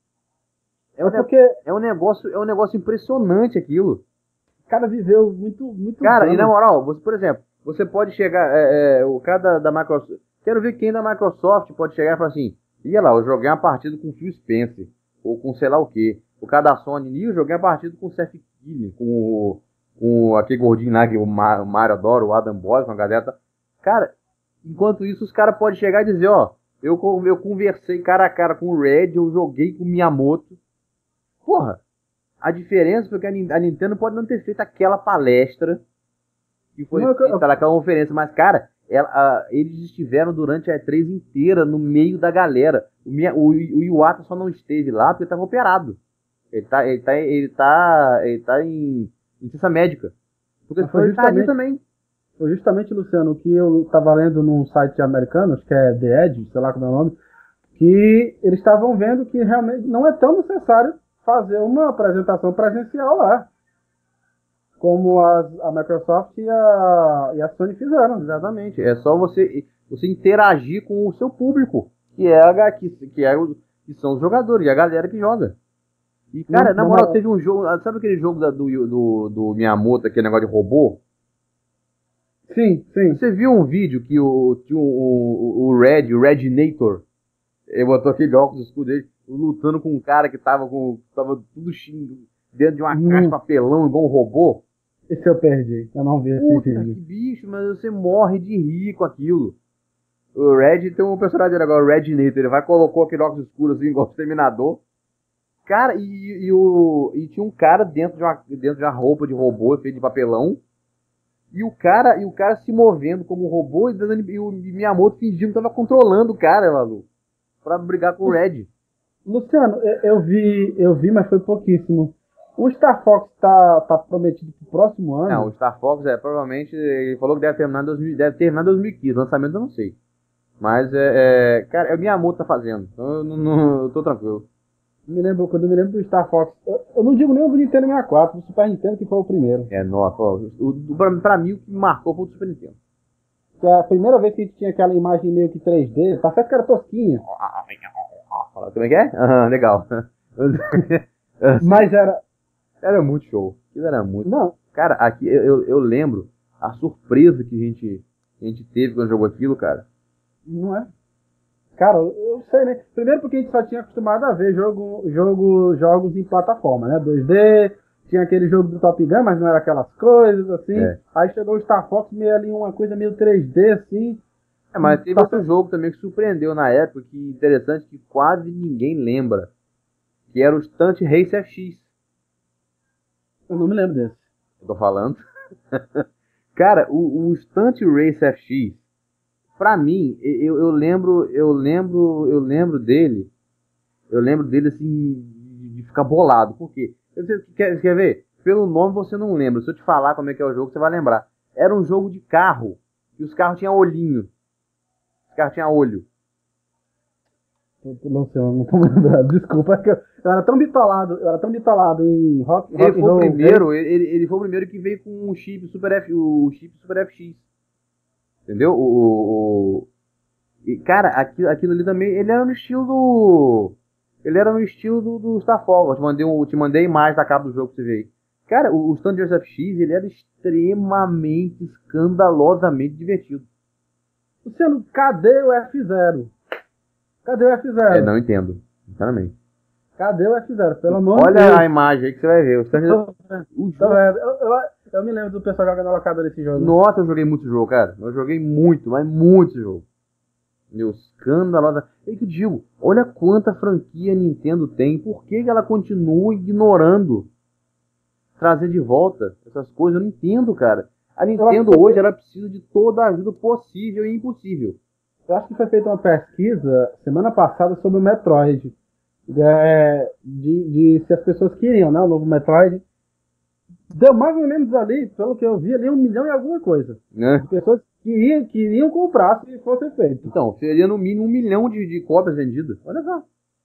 É um negócio impressionante aquilo. O cara viveu muito Cara, bem. E na moral, por exemplo, você pode chegar, o cara da Microsoft, quero ver quem da Microsoft pode chegar e falar assim, ia lá, eu joguei uma partida com o Phil Spencer, ou com sei lá o que. O cara da Sony, eu joguei uma partida com o Seth Killing, com aquele gordinho lá que o Mario adora, o Adam Boy, com a galera. Cara, enquanto isso os caras podem chegar e dizer, eu conversei cara a cara com o Red, eu joguei com o Miyamoto. Porra, a diferença foi que a Nintendo pode não ter feito aquela palestra que foi feita naquela conferência, mas, cara, eles estiveram durante a E3 inteira no meio da galera. O Iwata só não esteve lá porque estava operado. Ele tá em licença médica. Porque foi ali também. Foi justamente, Luciano, o que eu estava lendo num site americano, acho que é The Edge, sei lá como é o nome, que eles estavam vendo que realmente não é tão necessário fazer uma apresentação presencial lá, como a Microsoft e a Sony fizeram. Exatamente. É só você interagir com o seu público, que são os jogadores, e a galera que joga. E, cara, na moral, teve um jogo, sabe aquele jogo do Miyamoto, aquele negócio de robô? Sim. Você viu um vídeo que o Rednator, ele botou aquele óculos escuro dele, lutando com um cara que tava tudo dentro de uma caixa de papelão, igual um robô? Esse eu perdi, eu não vi esse vídeo. Que bicho, mas você morre de rir com aquilo. O Red tem um personagem dele agora, o Red Nator. Ele vai colocou aquele óculos escuro assim, igual o Exterminador. Cara, e tinha um cara dentro de uma roupa de robô feito de papelão. E o cara se movendo como robô e o Miyamoto fingindo que tava controlando o cara, maluco. Pra brigar com o Red. Luciano, eu vi, mas foi pouquíssimo. O Star Fox tá prometido pro próximo ano? Não, o Star Fox provavelmente, ele falou que deve terminar em 2015, lançamento eu não sei. Mas, cara, é o Miyamoto tá fazendo, então eu tô tranquilo. Quando eu me lembro do Star Fox, eu não digo nem o Nintendo 64, o Super Nintendo que foi o primeiro. Nossa, pra mim o que me marcou foi o Super Nintendo. Que é a primeira vez que a gente tinha aquela imagem meio que 3D, tá certo que era tosquinha. Como é que é? Legal. Mas era muito show. Aquilo era muito. Não. Cara, aqui eu lembro a surpresa que a gente teve quando jogou aquilo, cara. Não é? Cara, eu sei, né? Primeiro porque a gente só tinha acostumado a ver jogos em plataforma, né? 2D, tinha aquele jogo do Top Gun, mas não era aquelas coisas, assim. Aí chegou o Star Fox, meio ali uma coisa meio 3D, assim. Mas teve outro jogo também que surpreendeu na época, que interessante, que quase ninguém lembra. Que era o Stunt Race FX. Eu não me lembro desse. Eu tô falando. Cara, o Stunt Race FX, pra mim, eu lembro dele assim, de ficar bolado. Por quê? Você quer ver? Pelo nome você não lembra. Se eu te falar como é que é o jogo, você vai lembrar. Era um jogo de carro, e os carros tinham olhinho. Os carros tinham olho. Não sei, não tô lembrando. Desculpa, é que eu era tão bitolado em Rock Ele foi o primeiro que veio com o chip Super FX. Entendeu? E, cara, aquilo ali também, ele era no estilo do Star Fox. Eu te mandei a imagem da capa do jogo pra você ver aí. Cara, o Thunder FX, ele era extremamente, escandalosamente divertido. Luciano, cadê o F0? Cadê o F0? Não entendo, sinceramente. Cadê o F0? Pelo amor de Deus. Olha a imagem aí que você vai ver. Eu me lembro do pessoal jogando na locadora desse jogo. Nossa, eu joguei muito jogo, cara. Eu joguei muito, mas muito jogo. Meu, escandalosa. É que eu digo, olha quanta franquia a Nintendo tem. Por que ela continua ignorando trazer de volta essas coisas? Eu não entendo, cara. A Nintendo hoje, ela precisa de toda a ajuda possível e impossível. Eu acho que foi feita uma pesquisa semana passada sobre o Metroid. De se as pessoas queriam, né? O novo Metroid. Deu mais ou menos ali, pelo que eu vi, ali 1 milhão e alguma coisa. De pessoas que queriam comprar se fosse feito. Então, seria no mínimo 1 milhão de cópias vendidas. Olha só.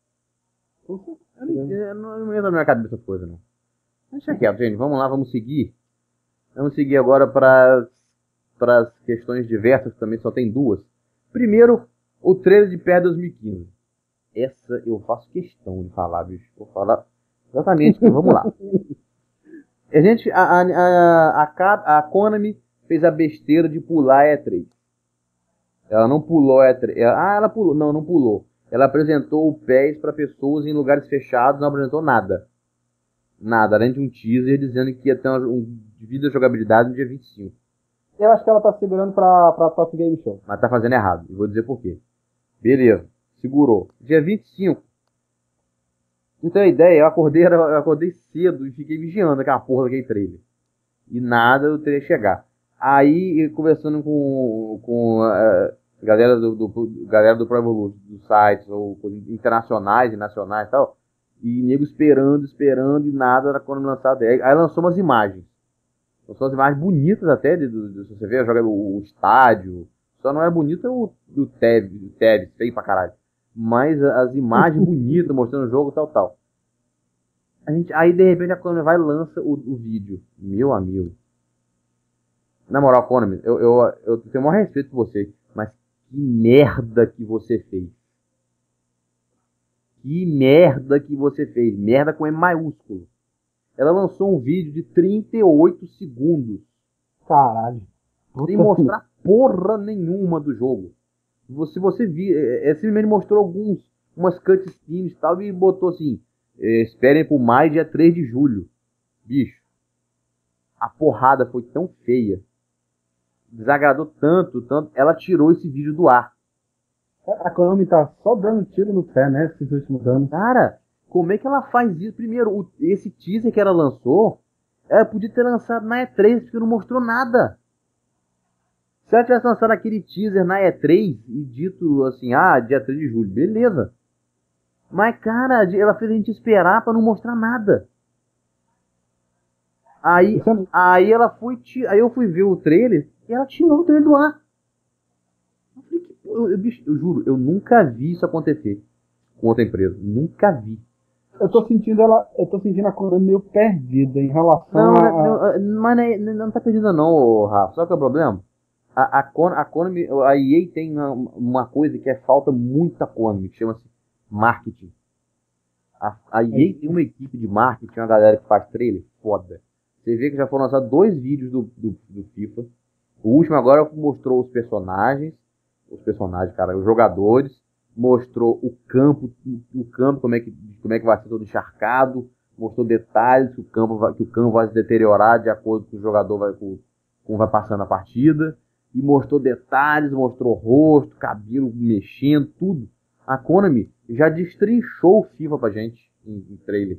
Não entra na minha cabeça essas coisas, não. Deixa quieto, gente. Vamos lá, vamos seguir. Vamos seguir agora para as questões diversas, também só tem duas. Primeiro, o trailer de PES 2015. Essa eu faço questão de falar, bicho. Vou falar exatamente. Vamos lá. A Konami fez a besteira de pular a E3. Ela não pulou a E3. Ela pulou. Não pulou. Ela apresentou o PES para pessoas em lugares fechados, não apresentou nada. Nada, além de um teaser dizendo que ia ter um vídeo de jogabilidade no dia 25. Eu acho que ela tá segurando pra Top Game Show. Mas tá fazendo errado. E vou dizer por quê. Beleza. Segurou. Dia 25. Pra você ter uma ideia, eu acordei cedo e fiquei vigiando aquela porra daquele trailer. E nada do trailer chegar. Aí, conversando com a galera do Pro Evolution, dos sites, ou internacionais e nacionais e tal, e nego esperando, e nada era quando lançar. Aí lançou umas imagens. São as imagens bonitas até, se você ver, joga o estádio. Só não é bonito o Tevez, feio pra caralho. Mas as imagens bonitas, mostrando o jogo e tal. Aí de repente a Konami vai e lança o vídeo. Meu amigo. Na moral, Konami, eu tenho o maior respeito por você, mas que merda que você fez. Que merda que você fez. Merda com M maiúsculo. Ela lançou um vídeo de 38 segundos. Caralho. Sem mostrar porra nenhuma do jogo. Se você vir, simplesmente mostrou umas cutscenes e tal, e botou assim, esperem por mais dia 3 de julho. Bicho, a porrada foi tão feia, desagradou tanto, ela tirou esse vídeo do ar. A Konami tá só dando tiro no pé, né, esses últimos anos. Cara, como é que ela faz isso? Primeiro, esse teaser que ela lançou, ela podia ter lançado na E3, porque não mostrou nada. Se ela tivesse lançado aquele teaser na E3 e dito assim, dia 3 de julho, beleza. Mas, cara, ela fez a gente esperar pra não mostrar nada. Aí, aí ela foi. Aí eu fui ver o trailer e ela tirou o trailer do ar. Eu falei, bicho, eu juro, eu nunca vi isso acontecer com outra empresa. Nunca vi. Eu tô sentindo a Konami meio perdida em relação mas não tá perdida não, Rafa. Sabe qual é o problema? A Konami, a EA tem uma coisa que falta muito a Konami, que chama-se marketing. A EA tem uma equipe de marketing, uma galera que faz trailer foda. Você vê que já foram lançados 2 vídeos do FIFA. O último agora mostrou os personagens, cara, os jogadores, mostrou o campo como é que vai ser todo encharcado, mostrou detalhes que o campo vai se deteriorar de acordo com o jogador como vai passando a partida, e mostrou detalhes, mostrou rosto, cabelo mexendo, tudo. A Konami já destrinchou o FIFA pra gente em trailer.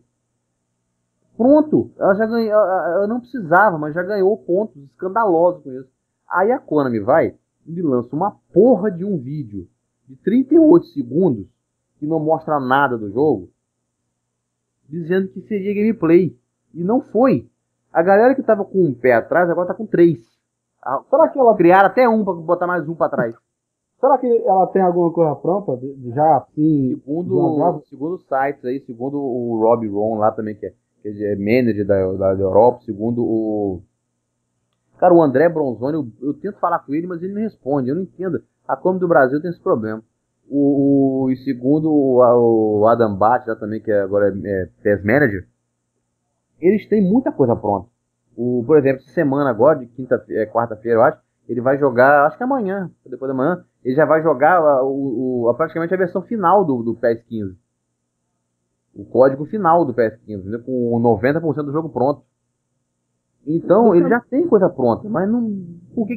Pronto, ela já ganhou, ela não precisava, mas já ganhou pontos escandalosos com isso. Aí a Konami vai e lança uma porra de um vídeo de 38 segundos que não mostra nada do jogo, dizendo que seria gameplay. E não foi. A galera que tava com um pé atrás agora tá com 3. Será que ela criaram até um pra botar mais um pra trás? Será que ela tem alguma coisa pronta já assim? Segundo sites aí, segundo o Rob Ron lá também, que é manager da Europa, segundo o. Cara, o André Bronzoni, eu tento falar com ele, mas ele não responde, eu não entendo. A Kombi do Brasil tem esse problema. E segundo o Adam Bat, lá também, que agora é PES Manager, eles têm muita coisa pronta. Por exemplo, essa semana agora, de quarta-feira, eu acho, ele vai jogar, acho que amanhã, depois da manhã, ele já vai jogar praticamente a versão final do PS15. O código final do PS15, né, com 90% do jogo pronto. Então, ele já tem coisa pronta, mas não. Por que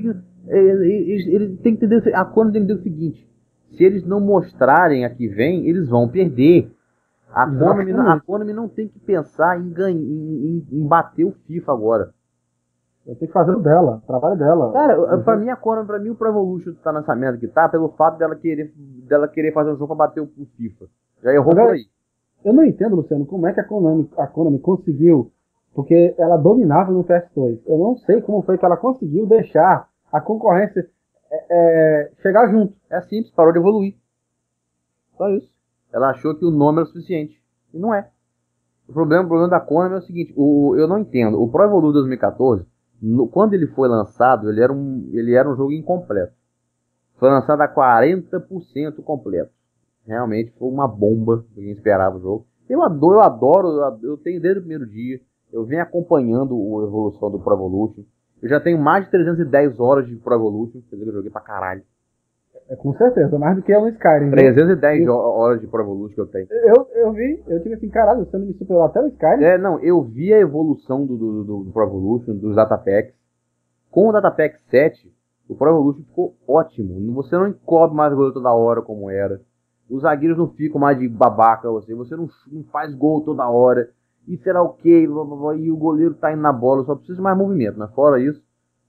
ele tem que entender? A Konami tem que entender o seguinte: se eles não mostrarem a que vem, eles vão perder. A Konami não tem que pensar em bater o FIFA agora. Eu tenho que fazer o dela, o trabalho dela. Cara, pra mim a Konami, pra mim o Pro Evolution tá nessa merda que tá, pelo fato dela querer fazer um jogo pra bater o FIFA. Já errou por aí. Eu não entendo, Luciano, como é que a Konami conseguiu, porque ela dominava no PS2. Eu não sei como foi que ela conseguiu deixar a concorrência chegar junto. É simples, parou de evoluir. Só isso. Ela achou que o nome era o suficiente. E não é. O problema da Konami é o seguinte, eu não entendo. O Pro Evolution 2014, quando ele foi lançado, ele era um jogo incompleto. Foi lançado a 40% completo. Realmente foi uma bomba. Ninguém esperava o jogo. Eu adoro, eu tenho desde o primeiro dia. Eu venho acompanhando a evolução do Pro Evolution. Eu já tenho mais de 310 horas de Pro Evolution. Quer dizer que eu joguei pra caralho. Com certeza, mais do que no Skyrim. 310 horas de Pro Evolution que eu tenho. Eu tive assim, caralho, você não me superou até no Skyrim? Não, eu vi a evolução do Pro Evolution, dos datapacks. Com o Datapack 7, o Pro Evolution ficou ótimo. Você não encobre mais gol toda hora como era. Os zagueiros não ficam mais de babaca, você não faz gol toda hora. E será o quê? E o goleiro tá indo na bola, só precisa de mais movimento, mas fora isso.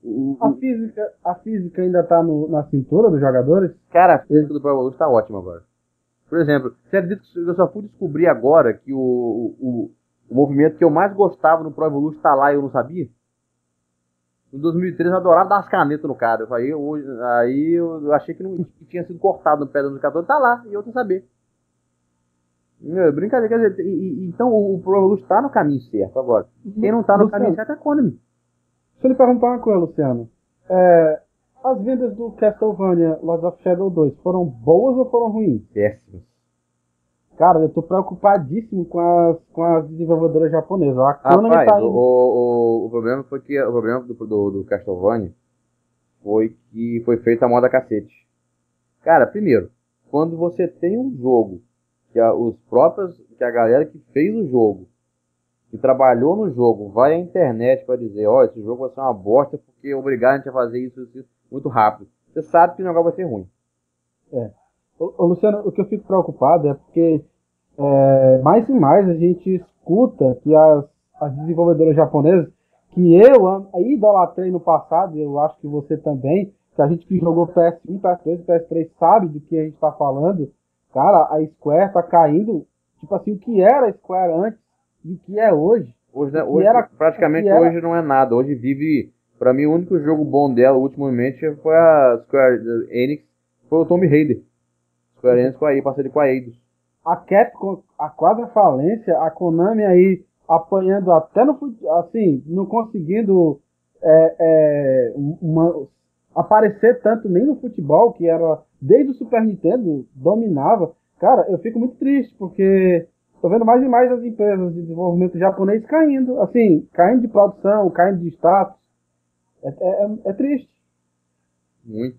A física ainda tá na cintura dos jogadores? Cara, a física do Pro Evolution tá ótima agora. Por exemplo, você acredita que eu só fui descobrir agora que o movimento que eu mais gostava no Pro Evolution tá lá e eu não sabia? Em 2013 eu adorava dar as canetas no cara. Aí eu achei que não tinha sido cortado no pé do 2014. Tá lá, e eu sem saber. Brincadeira, quer dizer, então o Pro Evolution tá no caminho certo agora. Quem não tá no caminho certo é a Konami. Deixa eu lhe perguntar uma coisa, Luciano. As vendas do Castlevania Lords of Shadow 2 foram boas ou foram ruins? Péssimas. Cara, eu tô preocupadíssimo com as desenvolvedoras japonesas. A Konami tá indo... o problema foi que o problema do Castlevania foi que foi feito a moda cacete. Cara, primeiro, quando você tem um jogo que a galera que fez o jogo, que trabalhou no jogo, vai à internet para dizer, esse jogo vai ser uma bosta porque obrigaram a gente a fazer isso muito rápido. Você sabe que o negócio vai ser ruim. Ô, Luciano, o que eu fico preocupado é porque mais e mais a gente escuta que as desenvolvedoras japonesas, que idolatrei no passado, eu acho que você também, que a gente que jogou PS1, PS2 e PS3 sabe do que a gente está falando, cara, a Square tá caindo, tipo assim, o que era a Square antes e o que é hoje. Hoje, né, hoje praticamente hoje não é nada. Hoje vive, pra mim, o único jogo bom dela ultimamente foi a Square Enix, foi o Tomb Raider. Square Enix parceria com a Eidos. A Capcom, a quase falência, a Konami aí apanhando até no assim, não conseguindo aparecer tanto nem no futebol, que era desde o Super Nintendo, dominava. Cara, eu fico muito triste, porque tô vendo mais e mais as empresas de desenvolvimento japonês caindo, assim, caindo de produção, caindo de status. É triste. Muito.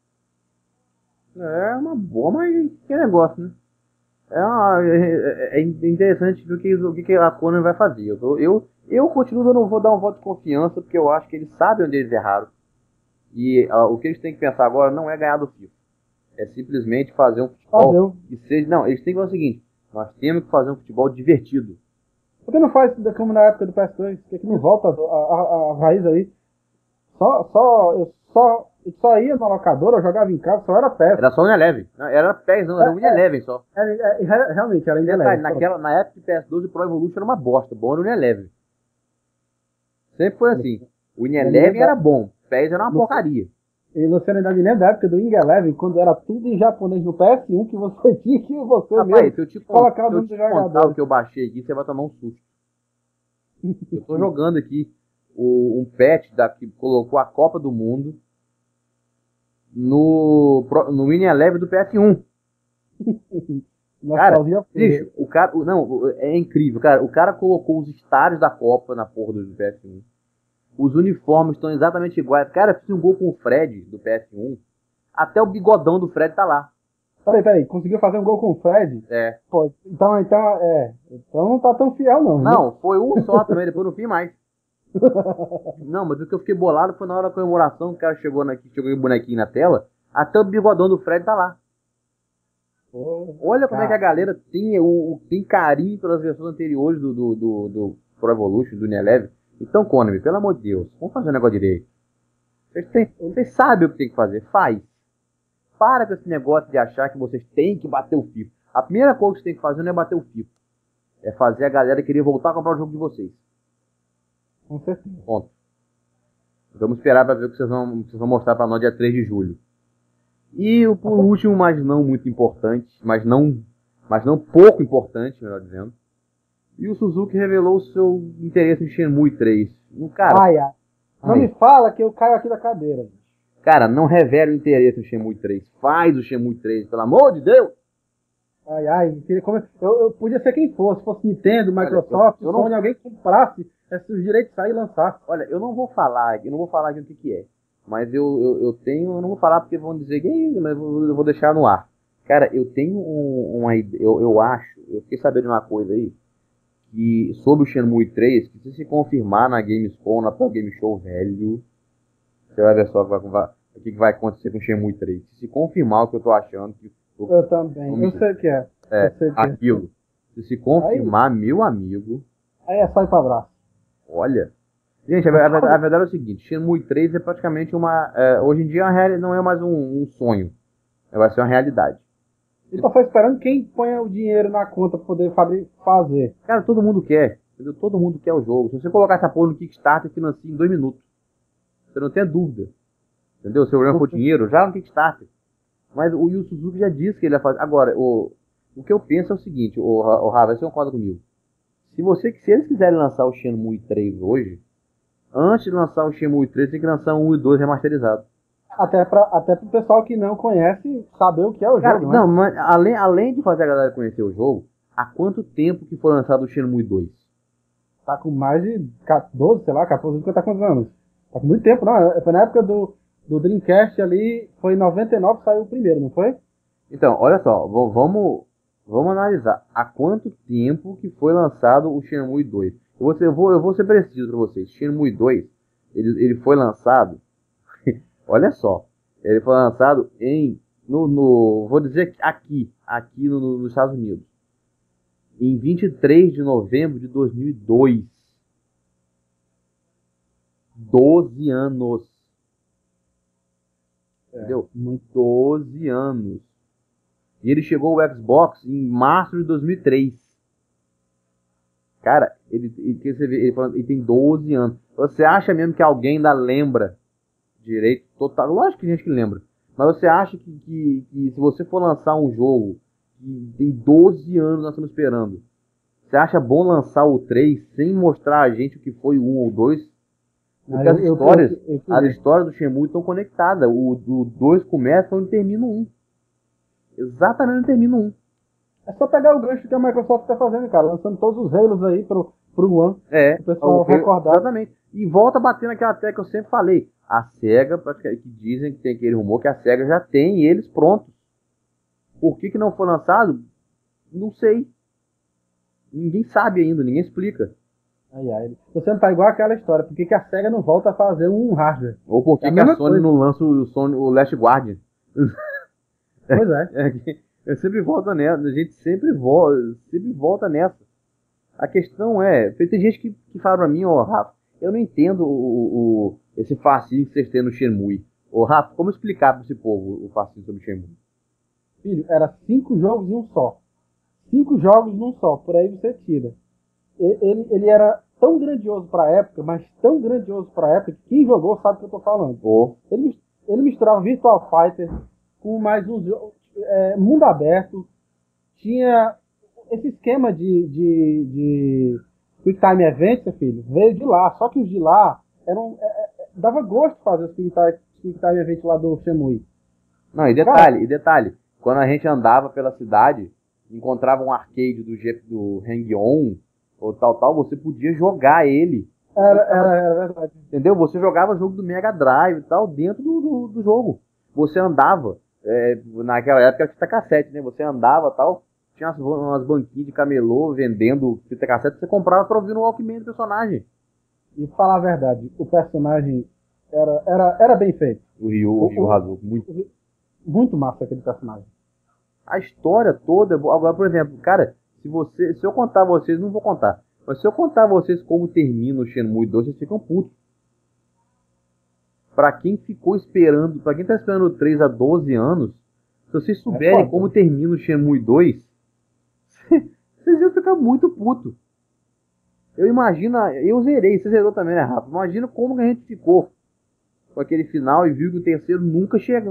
É uma boa, mas que negócio, né? É interessante ver o que a Konami vai fazer. Eu continuo dando, vou dar um voto de confiança, porque eu acho que eles sabem onde eles erraram. E o que eles têm que pensar agora não é ganhar do FIFA. É simplesmente fazer um futebol que seja. Não, eles têm que fazer o seguinte: nós temos que fazer um futebol divertido. Por que não faz como na época do PS2? Por que não volta a raiz aí? Eu só ia na locadora, eu jogava em casa, só era PES. Era só Unilever. Não, era PES, não, era Unilever só. Realmente, era Unilever. Na época de PS2, o Pro Evolution era uma bosta. Bom era o Unilever. Sempre foi assim. O Unilever era bom, PES era uma porcaria. E Luciano ainda me lembra da época do Eleven, quando era tudo em japonês no PS1, que você tinha que você mesmo. Se eu te colocar o nome do jogador. O que eu baixei aqui, você vai tomar um susto. Eu tô jogando aqui um patch que colocou a Copa do Mundo no Mini Eleven do PS1. Cara, bicho, o cara. Não, é incrível, cara. O cara colocou os estádios da Copa na porra do PS1. Os uniformes estão exatamente iguais. Cara, fiz um gol com o Fred do PS1. Até o bigodão do Fred tá lá. Peraí. Conseguiu fazer um gol com o Fred? É. Pô, então não tá tão fiel, não. Não, foi um só também, depois não fiz mais. Não, mas o que eu fiquei bolado foi na hora da comemoração, o cara chegou o bonequinho na tela, até o bigodão do Fred tá lá. Olha como é que a galera tem carinho pelas versões anteriores do Pro Evolution, do Unilever. Então, Konami, pelo amor de Deus, vamos fazer um negócio direito. Vocês sabem o que tem que fazer, faz. Para com esse negócio de achar que vocês têm que bater o FIFA. A primeira coisa que vocês têm que fazer não é bater o FIFA. É fazer a galera querer voltar a comprar o jogo de vocês. Com certeza. Ponto. Vamos esperar para ver o que vocês vão mostrar para nós dia 3 de julho. E por último, mas não muito importante, mas não pouco importante, melhor dizendo, e o Suzuki revelou o seu interesse em Shenmue 3. Cara, não me fala que eu caio aqui da cadeira. Cara, não revela o interesse em Shenmue 3. Faz o Shenmue 3, pelo amor de Deus! Eu podia ser quem fosse Nintendo, Microsoft, Sony, alguém que comprasse os direitos de sair e lançar. Olha, eu não vou falar aqui o que é. Mas eu não vou falar porque vão dizer que mas eu vou deixar no ar. Cara, eu tenho uma ideia, eu fiquei sabendo de uma coisa aí, que sobre o Shenmue 3, que se confirmar na Gamescom, na Pro Game Show, velho, você vai ver só o que vai acontecer com o Shenmue 3. Se confirmar o que eu tô achando, eu também, eu sei o que é. Aquilo. Se confirmar, aí, meu amigo. Aí é só ir pra abraço. Olha. Gente, a verdade é o seguinte: Shenmue 3 é praticamente hoje em dia não é mais um sonho. Vai ser uma realidade. Ele só foi esperando quem ponha o dinheiro na conta pra poder fazer. Cara, todo mundo quer. Entendeu? Todo mundo quer o jogo. Se você colocar essa porra no Kickstarter, financia em 2 minutos. Você não tem dúvida. Entendeu? Se o problema for dinheiro, já no Kickstarter. Mas o Yu Suzuki já disse que ele vai fazer. Agora, o que eu penso é o seguinte, o Rafa, você concorda comigo? Se eles quiserem lançar o Shenmue 3 hoje, antes de lançar o Shenmue 3, tem que lançar um 1 e 2 remasterizado. Até pro pessoal que não conhece saber o que é o jogo, né? Não, mas além de fazer a galera conhecer o jogo, há quanto tempo que foi lançado o Shenmue 2? Tá com mais de 12, sei lá, 14, tá quantos anos? Tá com muito tempo, não. Foi na época do Dreamcast ali, foi em 99 que saiu o primeiro, não foi? Então, olha só, vamos analisar. Há quanto tempo que foi lançado o Shenmue 2? Eu vou ser preciso para vocês. Shenmue 2, ele foi lançado... olha só. Ele foi lançado em Vou dizer aqui nos Estados Unidos, em 23 de novembro de 2002. 12 anos. Entendeu? 12 anos. E ele chegou ao Xbox em março de 2003. Cara, ele tem 12 anos. Você acha mesmo que alguém ainda lembra direito? Total, lógico que tem gente que lembra. Mas você acha que se você for lançar um jogo que tem 12 anos nós estamos esperando, você acha bom lançar o 3 sem mostrar a gente o que foi o 1 ou 2? Porque as histórias do Shenmue estão conectadas. O 2 começa onde termina o 1. Exatamente onde termina o 1. É só pegar o gancho que a Microsoft está fazendo, cara. Lançando todos os Halos aí pro One. O pessoal recordar. Exatamente. E volta a bater naquela tecla que eu sempre falei. A SEGA, que dizem que tem aquele rumor que a SEGA já tem eles prontos. Por que não foi lançado? Não sei. Ninguém sabe ainda, ninguém explica. Você não tá igual aquela história. Por que a SEGA não volta a fazer um hardware? Ou por que a Sony não lança o Last Guardian? Pois é. Eu sempre volto nessa. A gente sempre volta nessa. A questão é... Tem gente que fala pra mim, Rafa, eu não entendo esse fascínio que vocês têm no Shenmue. Rafa, como explicar pra esse povo o fascínio sobre o Shenmue? Filho, era 5 jogos em um só. 5 jogos num só. Por aí você tira. Ele era tão grandioso pra época, mas tão grandioso pra época, que quem jogou sabe o que eu tô falando. Ele misturava Virtual Fighter com mais um jogo, mundo aberto, tinha esse esquema de Quick Time Event, meu filho, veio de lá, só que os de lá dava gosto de fazer os Quick Time Event lá do Shenmue. Não, e detalhe, quando a gente andava pela cidade, encontrava um arcade do Hang-On, ou tal, você podia jogar ele. Era verdade. Entendeu? Você jogava o jogo do Mega Drive e tal, dentro do jogo. Você andava, naquela época era fita cassete, né? Você andava e tal, tinha umas banquinhas de camelô vendendo fita cassete, você comprava pra ouvir no Walkman do personagem. E falar a verdade, o personagem era bem feito. O Ryu Hazuki, muito massa aquele personagem. A história toda, agora, por exemplo, cara, se eu contar vocês, não vou contar, mas se eu contar vocês como termina o Shenmue 2, vocês ficam putos. Pra quem ficou esperando, pra quem tá esperando o 3 há 12 anos, se vocês souberem como termina o Shenmue 2, vocês iam ficar muito putos. Eu zerei, você zerou também, né, Rafa? Imagina como que a gente ficou com aquele final e viu que o terceiro nunca chega.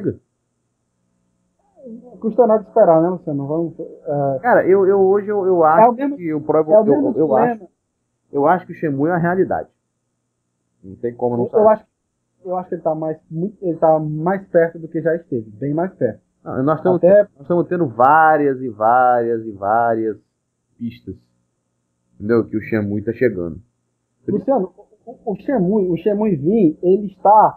Não custa nada esperar, né, Luciano? Vamos, Cara, hoje eu acho que eu acho que o Shenmue é uma realidade. Não tem como não saber. Eu acho que ele tá mais perto do que já esteve, bem mais perto. Nós estamos tendo várias pistas, entendeu? Que o Shenmue tá chegando. Luciano, o Shenmue Vim, ele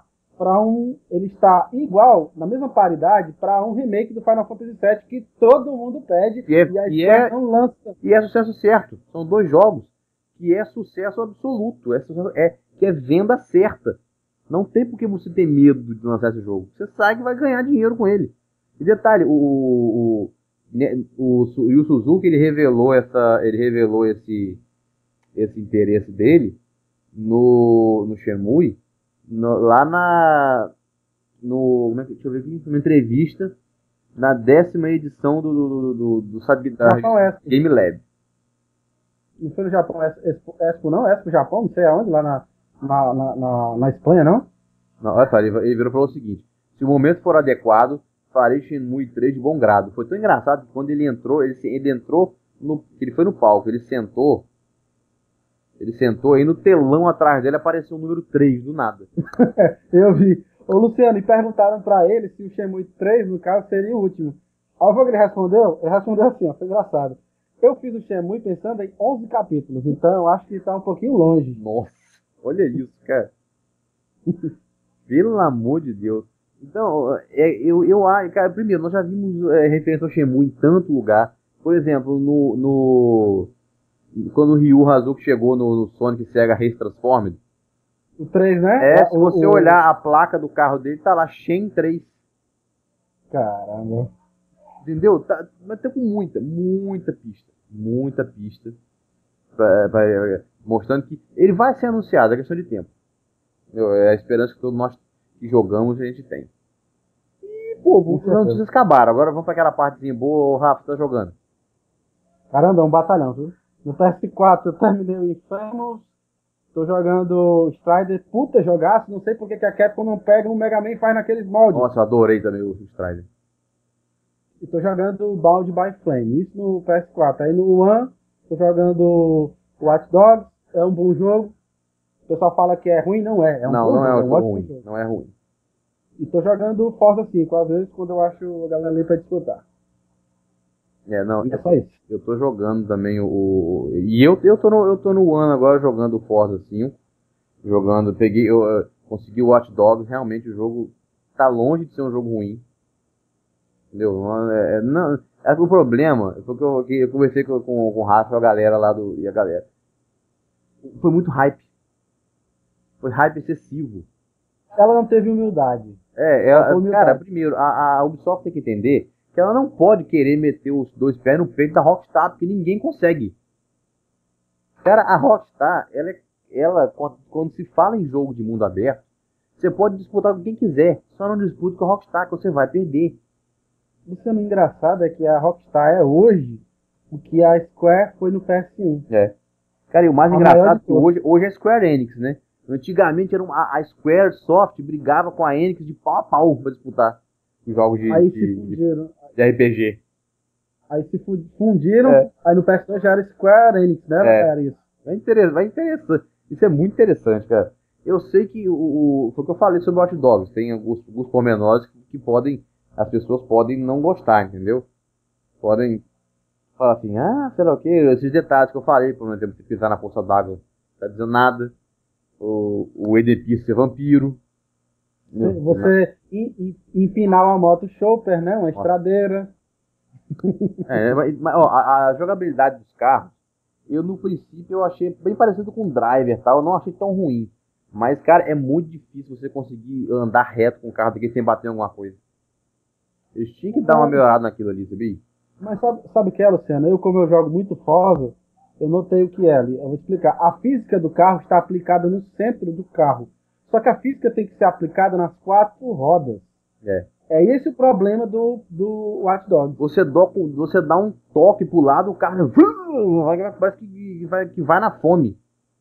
está igual, na mesma paridade, para um remake do Final Fantasy VII que todo mundo pede e a não lança. E é sucesso certo. São 2 jogos que é sucesso absoluto. Que é venda certa. Não tem por que você ter medo de lançar esse jogo. Você sabe que vai ganhar dinheiro com ele. E detalhe, o Yu Suzuki, ele revelou esse interesse dele no Shenmue lá deixa eu ver aqui, uma entrevista na 10ª edição do Game Lab. Não foi no Japão, Expo não? Expo Japão, não sei aonde, lá na Espanha, não? Não, olha só, ele virou e falou o seguinte: se o momento for adequado, farei Shenmue 3 de bom grado. Foi tão engraçado que quando ele entrou, ele foi no palco, ele sentou aí no telão atrás dele, apareceu o número 3 do nada. Eu vi. Ô Luciano, e perguntaram pra ele se o Shenmue 3, no caso, seria o último. Aí o que ele respondeu? Ele respondeu assim, ó, foi engraçado. Eu fiz o Shenmue pensando em 11 capítulos, então eu acho que está um pouquinho longe. Nossa, olha isso, cara. Pelo amor de Deus. Então, eu acho, cara, primeiro, nós já vimos referência ao Shenmue em tanto lugar. Por exemplo, quando o Ryu Hazuki chegou no Sonic Sega Race Transformed. O 3, né? Se você olhar a placa do carro dele, tá lá Shen 3. Caramba. Entendeu? Mas tá com muita pista. Muita pista. Mostrando que ele vai ser anunciado, é questão de tempo. Entendeu? É a esperança que todos nós que jogamos a gente tem. E, pô, as notícias acabaram. Agora vamos pra aquela partezinha boa. Ô, Rafa, tá jogando? Caramba, é um batalhão, viu? No PS4 eu terminei o Infamous. Tô jogando Strider. Puta jogaço. Não sei porque que a Capcom não pega um Mega Man e faz naqueles moldes. Nossa, eu adorei também o Strider. E tô jogando Bound by Flame. Isso no PS4. Aí no One, tô jogando Watch Dogs. É um bom jogo. O pessoal fala que é ruim, não é. É um não, bom não jogo, é um jogo ruim. Jogo. Não é ruim. E tô jogando Forza 5, às vezes, quando eu acho a galera ali pra disputar. Não, é só isso. Eu tô jogando também E eu tô no One agora jogando o Forza 5. Jogando, consegui o Watch Dogs. Realmente o jogo tá longe de ser um jogo ruim. Entendeu? O problema foi que eu conversei com o Rafa e a galera lá e a galera. Foi muito hype. Foi hype excessivo. Ela não teve humildade. Cara, primeiro, a Ubisoft tem que entender que ela não pode querer meter os dois pés no peito da Rockstar, porque ninguém consegue. Cara, a Rockstar, ela quando se fala em jogo de mundo aberto, você pode disputar com quem quiser, só não disputa com a Rockstar, que você vai perder. O sendo engraçado é que a Rockstar é hoje o que a Square foi no PS1. Cara, e o mais engraçado é que hoje é Square Enix, né? Antigamente a Square Soft brigava com a Enix de pau a pau pra disputar os jogos de RPG. Aí se fundiram, aí no PS2 já era Square Enix, né? Era isso. Vai interessante. Isso é muito interessante, cara. Eu sei que foi o que eu falei sobre Watch Dogs. Tem alguns pormenores que as pessoas podem não gostar, entendeu? Podem falar assim, sei lá o que, esses detalhes que eu falei, por exemplo, se pisar na poça d'água, não tá dizendo nada. O EDP ser vampiro. Você empinar uma moto chopper, né? Uma estradeira. Mas a jogabilidade dos carros, no princípio eu achei bem parecido com o Driver, tá? Eu não achei tão ruim. Mas, cara, é muito difícil você conseguir andar reto com o carro daqui sem bater em alguma coisa. Eles tinham que dar uma melhorada naquilo ali, sabia? Mas sabe o que é, Luciano? Como eu jogo muito Forza, eu notei o que é ali. Eu vou explicar. A física do carro está aplicada no centro do carro. Só que a física tem que ser aplicada nas 4 rodas. É esse o problema do Watch Dogs. Você dá um toque pro lado, o carro parece que vai na fome.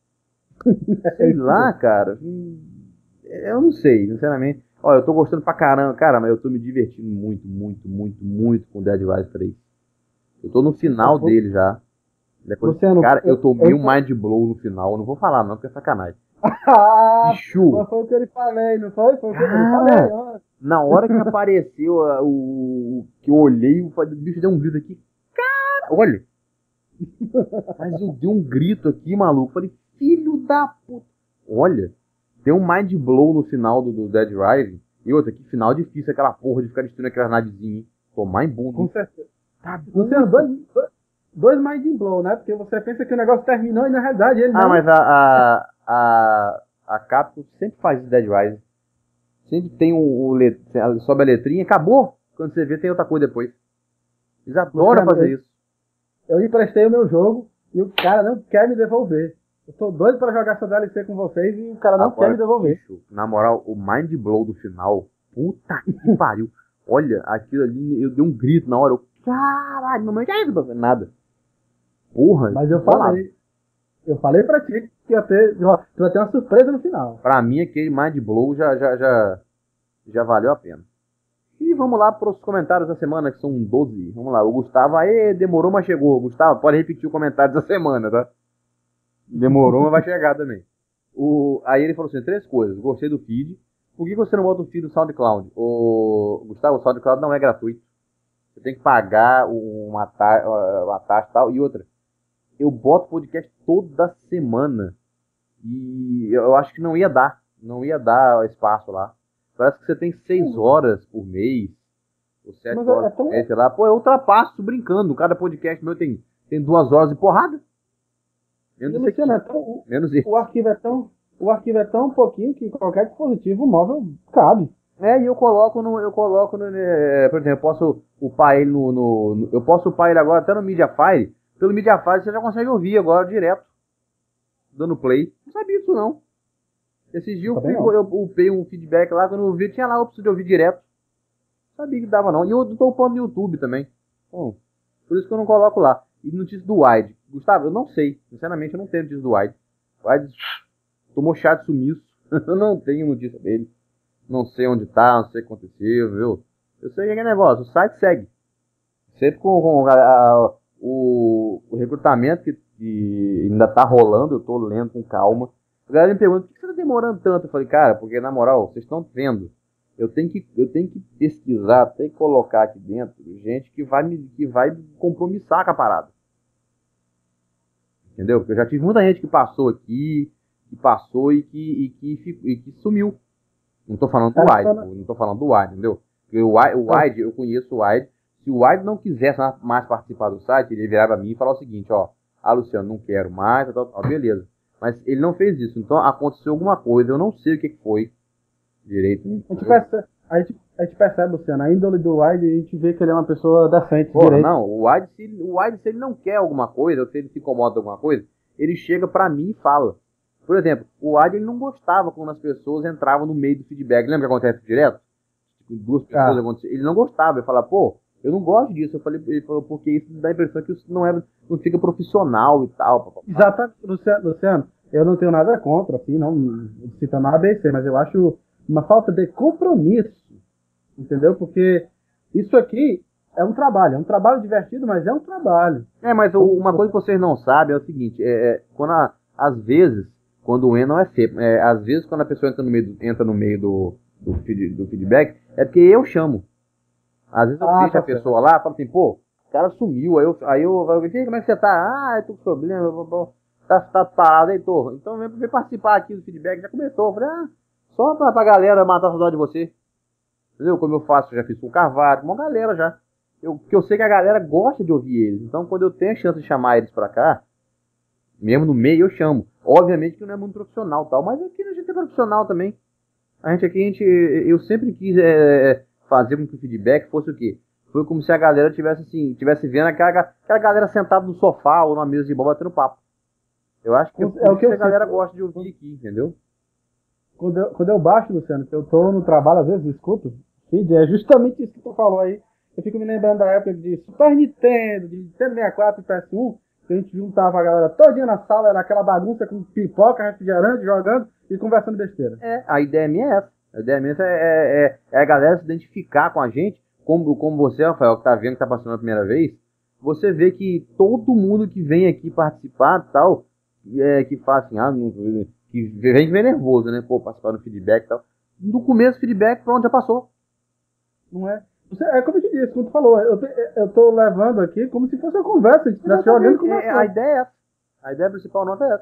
Sei lá, cara. Eu não sei, sinceramente. Olha, eu tô gostando pra caramba. Cara, mas eu tô me divertindo muito com Dead Rising 3. Eu tô no final dele já. Luciano, cara, eu tomei um mind blow no final. Eu não vou falar não, porque é sacanagem. Bicho! Mas foi o que eu lhe falei, não foi? Foi o que eu lhe falei. Na hora que apareceu que eu olhei, o bicho deu um grito aqui. Cara, olha! Mas eu dei um grito aqui, maluco. Falei, filho da puta. Olha, tem um mind blow no final do Dead Rising. E outra, que final difícil aquela porra de ficar destruindo aquelas navezinhas. Tomar em bunda. Com certeza. Tá, Luciano, dois mind blow, né? Porque você pensa que o negócio terminou e na realidade ele não. Mas a Capcom sempre faz isso, Dead Rising. Sempre tem sobe a letrinha, acabou. Quando você vê, tem outra coisa depois. Eles adoram fazer isso. Eu emprestei o meu jogo e o cara não quer me devolver. Eu tô doido pra jogar essa DLC com vocês e o cara não quer me devolver. Bicho, na moral, o mind blow do final, puta que pariu. Olha, aquilo ali, eu dei um grito na hora. Caralho, mamãe, que é isso? Nada. Porra. Mas eu falei pra ti que ia ter uma surpresa no final. Pra mim, aquele mind blow já valeu a pena. E vamos lá para os comentários da semana, que são 12. Vamos lá, o Gustavo, demorou, mas chegou. Gustavo, pode repetir o comentário da semana, tá? Demorou, mas vai chegar também. Aí ele falou assim, 3 coisas. Gostei do feed. Por que você não bota o feed do SoundCloud? Gustavo, o SoundCloud não é gratuito. Você tem que pagar uma taxa e tal. E outra, eu boto podcast toda semana. E eu acho que não ia dar. Não ia dar espaço lá. Parece que você tem 6 horas por mês. Ou 7 horas por mês, sei lá. Pô, eu ultrapasso brincando. Cada podcast meu tem 2 horas de porrada. Menos isso. O arquivo é tão pouquinho que qualquer dispositivo móvel cabe. E por exemplo, eu posso upar ele eu posso upar ele agora até no Mediafire. Pelo Mediafire você já consegue ouvir agora direto, dando play. Não sabia disso não. Esses dias eu upei um feedback lá, quando eu vi, tinha lá a opção de ouvir direto. Não sabia que dava não. E eu tô upando no YouTube também. Bom, por isso que eu não coloco lá. E notícia do Wide. Gustavo, eu não sei. Sinceramente, eu não tenho notícia do Wide. O Wide tomou chá de sumiço. Eu não tenho notícia dele. Não sei onde tá, não sei o que aconteceu, viu? Eu sei que é negócio, o site segue. Sempre com o recrutamento que ainda tá rolando, eu tô lendo com calma. A galera me pergunta, por que você tá demorando tanto? Eu falei, cara, porque na moral, vocês estão vendo. Eu tenho que pesquisar, tenho que colocar aqui dentro gente que vai compromissar com a parada. Entendeu? Porque eu já tive muita gente que passou aqui, que passou e que sumiu. Não tô falando do Wide, não tô falando do Wide, entendeu? Porque o Wide, eu conheço o Wide. Se o Wide não quisesse mais participar do site, ele virava pra mim e falava o seguinte, ó, Luciano, não quero mais, beleza. Mas ele não fez isso, então aconteceu alguma coisa, eu não sei o que foi direito. A gente percebe, Luciano, a índole do Wide, a gente vê que ele é uma pessoa decente, direito. Não, o Wide, se ele não quer alguma coisa, ou se ele se incomoda com alguma coisa, ele chega pra mim e fala. Por exemplo, o Wide ele não gostava quando as pessoas entravam no meio do feedback. Lembra que acontece direto? Tipo, duas pessoas acontecem. Ele não gostava, ele falava, pô, eu não gosto disso. Ele falou, porque isso dá a impressão que isso não fica profissional e tal. Exatamente, Luciano, eu não tenho nada contra, assim, não citando a ABC, mas eu acho uma falta de compromisso, entendeu? Porque isso aqui é um trabalho divertido, mas é um trabalho. Mas uma coisa que vocês não sabem é o seguinte, às vezes, quando o não é sempre, às vezes quando a pessoa entra no meio do feedback, é porque eu chamo. Às vezes eu deixo a pessoa lá, falo assim, pô, o cara sumiu, aí eu como é que você tá? Eu tô com problema, tá parado aí, tô. Então vem participar aqui do feedback, já começou. Eu falei, só pra galera matar a saudade de você. Entendeu? Como eu faço, já fiz com o Carvalho, com uma galera já. Porque eu sei que a galera gosta de ouvir eles. Então quando eu tenho a chance de chamar eles pra cá, mesmo no meio eu chamo. Obviamente que não é muito profissional tal, mas aqui a gente é profissional também. Eu sempre quis fazer com que o feedback fosse o quê? Foi como se a galera tivesse vendo aquela galera sentada no sofá ou numa mesa de bola batendo papo. Eu acho que é o que a galera gosta de ouvir aqui, entendeu? Quando eu baixo, Luciano, que eu tô no trabalho, às vezes escuto, feed, é justamente isso que tu falou aí. Eu fico me lembrando da época de Super Nintendo, de Nintendo 64 e PS1, que a gente juntava a galera todinha na sala, era aquela bagunça com pipoca, refrigerante, jogando e conversando besteira. A ideia minha é essa. A ideia minha é a galera se identificar com a gente, como você, Rafael, que tá vendo que tá passando a primeira vez, você vê que todo mundo que vem aqui participar tal, que faz assim, que vem nervoso, né? Pô, participar do feedback e tal. No começo do feedback, pronto, já passou. Não é? É como eu te disse, como tu falou, eu tô levando aqui como se fosse uma conversa, a gente estivesse jogando e conversando. A ideia é essa. A ideia principal nossa é essa.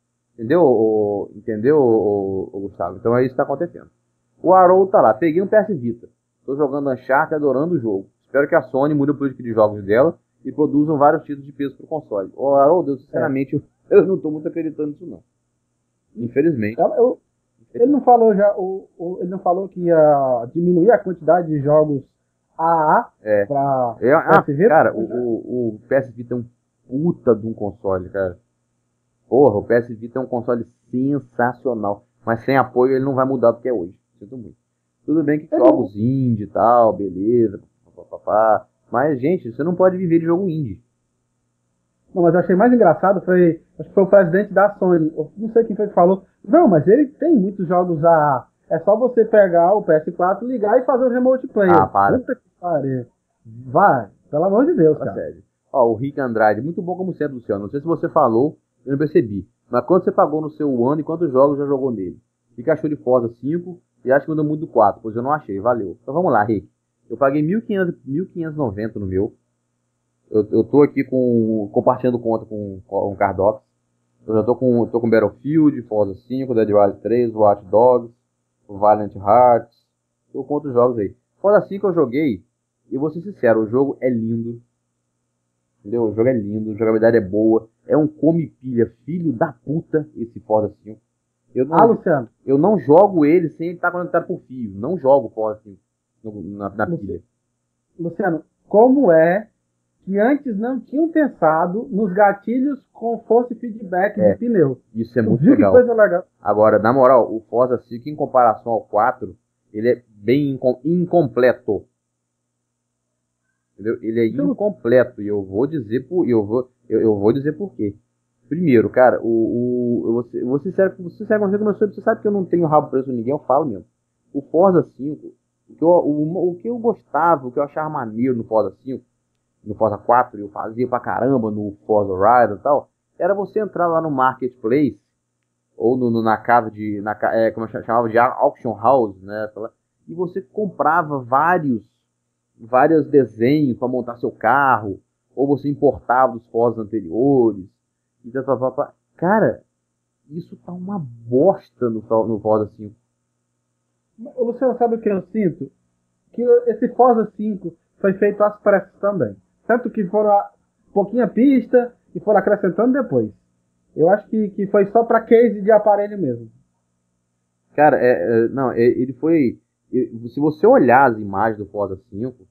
Entendeu, Gustavo? Então é isso que tá acontecendo. O Haroldo tá lá. Peguei um PS Vita. Tô jogando Uncharted, adorando o jogo. Espero que a Sony mude a política de jogos dela e produzam vários títulos de peso pro console. Ô, Haroldo, sinceramente, eu não tô muito acreditando nisso, não. Infelizmente. Ele não falou ele não falou que ia diminuir a quantidade de jogos AA pra PS Vita? Cara, o PS Vita é um puta de um console, cara. Porra, o PS Vita é um console sensacional. Mas sem apoio ele não vai mudar do que é hoje. Sinto muito. Tudo bem que jogos indie e tal, beleza, papapá. Mas, gente, você não pode viver de jogo indie. Não, mas eu achei mais engraçado, acho que foi o presidente da Sony, eu não sei quem foi que falou, não, mas ele tem muitos jogos AA, é só você pegar o PS4, ligar e fazer o remote play. Para. Puta que pariu. Vai, pelo amor de Deus, cara. Sério. O Rick Andrade, muito bom como sempre, Luciano, não sei se você falou, eu não percebi, mas quanto você pagou no seu ano e quantos jogos já jogou nele? O que achou de Forza 5 e acho que mudou muito do 4, pois eu não achei, valeu. Então vamos lá, Rick, eu paguei 1.590 no meu. Eu tô aqui compartilhando conta com o Cardox. Eu já tô com Battlefield, Forza 5, Dead Rising 3, Watch Dogs, Valiant Hearts. Tô com outros jogos aí. Forza 5 eu joguei, e vou ser sincero, o jogo é lindo. Entendeu? O jogo é lindo, a jogabilidade é boa. É um come-pilha, filho da puta, esse Forza 5. Luciano. Eu não jogo ele sem ele estar conectado por fio. Não jogo Forza 5 na pilha. Luciano, como é que antes não tinham pensado nos gatilhos com força e feedback de pneu? Isso é muito legal. Que coisa legal. Agora, na moral, o Forza 5 em comparação ao 4, ele é bem incompleto. Entendeu? Ele é incompleto e eu vou dizer por quê. Primeiro, cara, eu vou ser sincero com você, você sabe que eu não tenho rabo preso com ninguém, eu falo mesmo. O Forza 5, o que eu gostava, o que eu achava maneiro no Forza 5, no Forza 4, eu fazia pra caramba no Forza Horizon e tal, era você entrar lá no Marketplace, ou na casa como eu chamava de Auction House, né, e você comprava vários desenhos para montar seu carro, ou você importava dos Forzas anteriores, e cara, isso tá uma bosta no Forza 5. Luciano, sabe o que eu sinto? Que esse Forza 5 foi feito às pressas também. Tanto que foram pouquinha pista e foram acrescentando depois. Eu acho que foi só para case de aparelho mesmo. Cara, ele foi... Se você olhar as imagens do Forza 5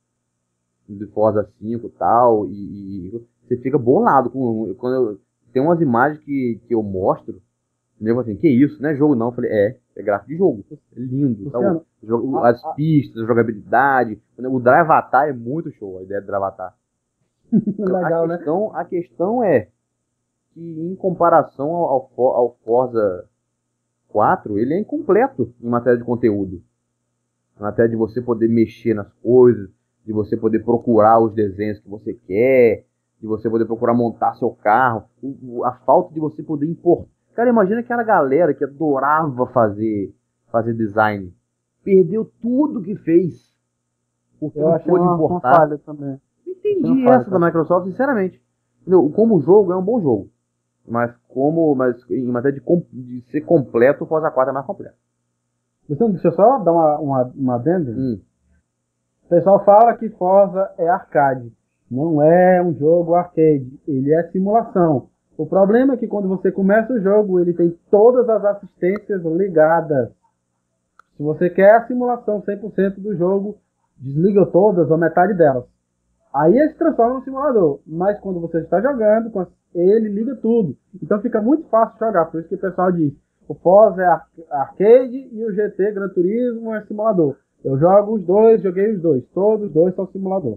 e tal, e você fica bolado tem umas imagens que eu mostro, eu assim, que isso, não é jogo não. Eu falei, é gráfico de jogo, é lindo. Luciano, as pistas, a jogabilidade, o Drive Avatar é muito show, a ideia do Drive Avatar. Legal, A questão é que em comparação ao Forza 4, ele é incompleto em matéria de conteúdo. Em matéria de você poder mexer nas coisas, de você poder procurar os desenhos que você quer, de você poder procurar montar seu carro, a falta de você poder importar. Cara, imagina aquela galera que adorava fazer design. Perdeu tudo que fez. Porque não pôde importar. Uma falha também. Entendi essa da Microsoft, sinceramente. Como jogo, é um bom jogo. Mas em matéria de ser completo, o Forza 4 é mais completo. Então, deixa eu só dar uma adendo. O pessoal fala que Forza é arcade. Não é um jogo arcade. Ele é simulação. O problema é que quando você começa o jogo, ele tem todas as assistências ligadas. Se você quer a simulação 100% do jogo, desliga todas ou metade delas. Aí ele se transforma no simulador. Mas quando você está jogando, ele liga tudo. Então fica muito fácil jogar. Por isso que o pessoal diz, o Forza é arcade e o GT, Gran Turismo, é simulador. Eu jogo os dois, joguei os dois. Todos os dois são simulador.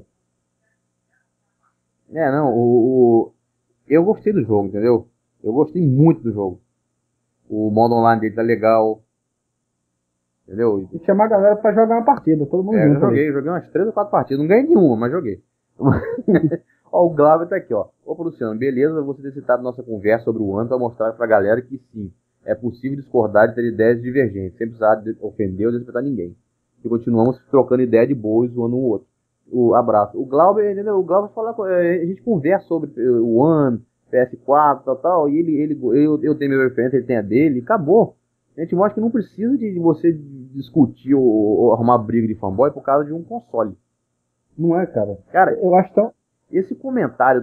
Eu gostei do jogo, entendeu? Eu gostei muito do jogo. O modo online dele tá legal. Entendeu? E chamar a galera pra jogar uma partida, todo mundo junto. Eu joguei umas 3 ou 4 partidas. Não ganhei nenhuma, mas joguei. Ó, o Glauber tá aqui, ó. Ô, Luciano, beleza você ter citado nossa conversa sobre o ano pra mostrar pra galera que sim, é possível discordar de ter ideias divergentes, sem precisar ofender ou desrespeitar ninguém. E continuamos trocando ideia de boa e zoando um outro. Abraço. O Glauber, entendeu? O Glauber fala, a gente conversa sobre o One, PS4, tal, e eu tenho minha referência, ele tem a dele, e acabou. A gente mostra que não precisa de você discutir ou arrumar briga de fanboy por causa de um console. Não é, cara? Cara, eu acho tão... Esse comentário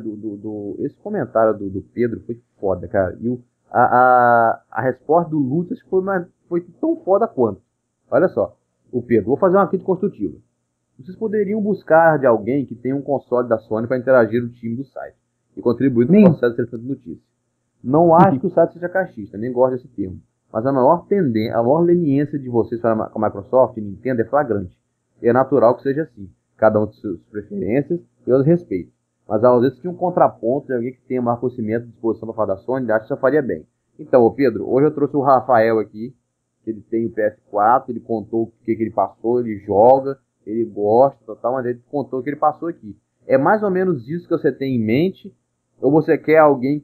do Pedro foi foda, cara. E a resposta do Lucas foi tão foda quanto. Olha só, o Pedro, vou fazer uma crítica construtiva. Vocês poderiam buscar de alguém que tenha um console da Sony para interagir no time do site e contribuir no processo de seleção de notícias. Não acho que o site seja cachista, nem gosto desse termo. Mas a maior leniência de vocês com a Microsoft e Nintendo é flagrante. E é natural que seja assim. Cada um tem suas preferências e eu os respeito. Mas às vezes tinha um contraponto de alguém que tenha maior conhecimento de disposição para falar da Sony, acho que isso faria bem. Então, Pedro, hoje eu trouxe o Rafael aqui, que ele tem o PS4, ele contou o que ele passou, ele joga, ele gosta, tal, mas ele contou o que ele passou aqui. É mais ou menos isso que você tem em mente? Ou você quer alguém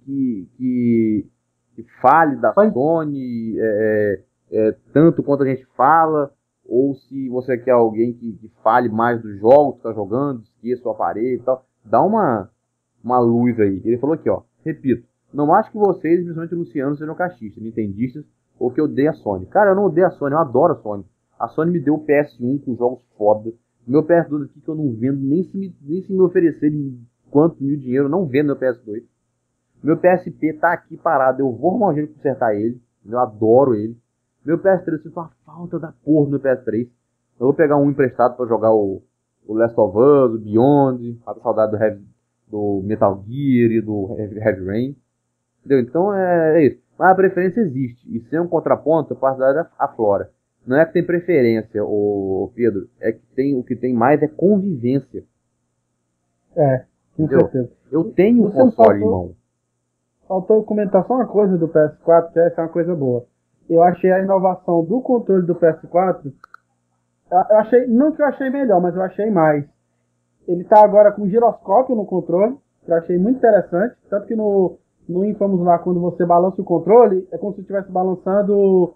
que fale da Sony tanto quanto a gente fala? Ou se você quer alguém que fale mais dos jogos que está jogando, esqueça o aparelho e tal? Dá uma luz aí. Ele falou aqui, ó. Repito, não acho que vocês, principalmente o Luciano, sejam cachistas, nintendistas, ou que odeiem a Sony. Cara, eu não odeio a Sony, eu adoro a Sony. A Sony me deu o PS1 com jogos foda. Meu PS2 aqui que eu não vendo, nem se me oferecerem quanto mil dinheiro, eu não vendo meu PS2. Meu PSP tá aqui parado, eu vou arrumar um jeito de consertar ele. Eu adoro ele. Meu PS3, eu sinto uma falta da porra no PS3. Eu vou pegar um emprestado pra jogar o Last of Us, o Beyond, a saudade do Metal Gear e do Heavy Rain. Entendeu? Então é isso. Mas a preferência existe. E sem um contraponto, a parcialidade aflora. Não é que tem preferência, o Pedro. É que o que tem mais é convivência. Com entendeu? certeza. Eu tenho um console em mão. Faltou comentar só uma coisa do PS4, que essa é uma coisa boa. Eu achei a inovação do controle do PS4, eu achei, não que eu achei melhor, mas eu achei mais. Ele tá agora com giroscópio no controle, que eu achei muito interessante. Tanto que no Infamous lá, quando você balança o controle, é como se estivesse balançando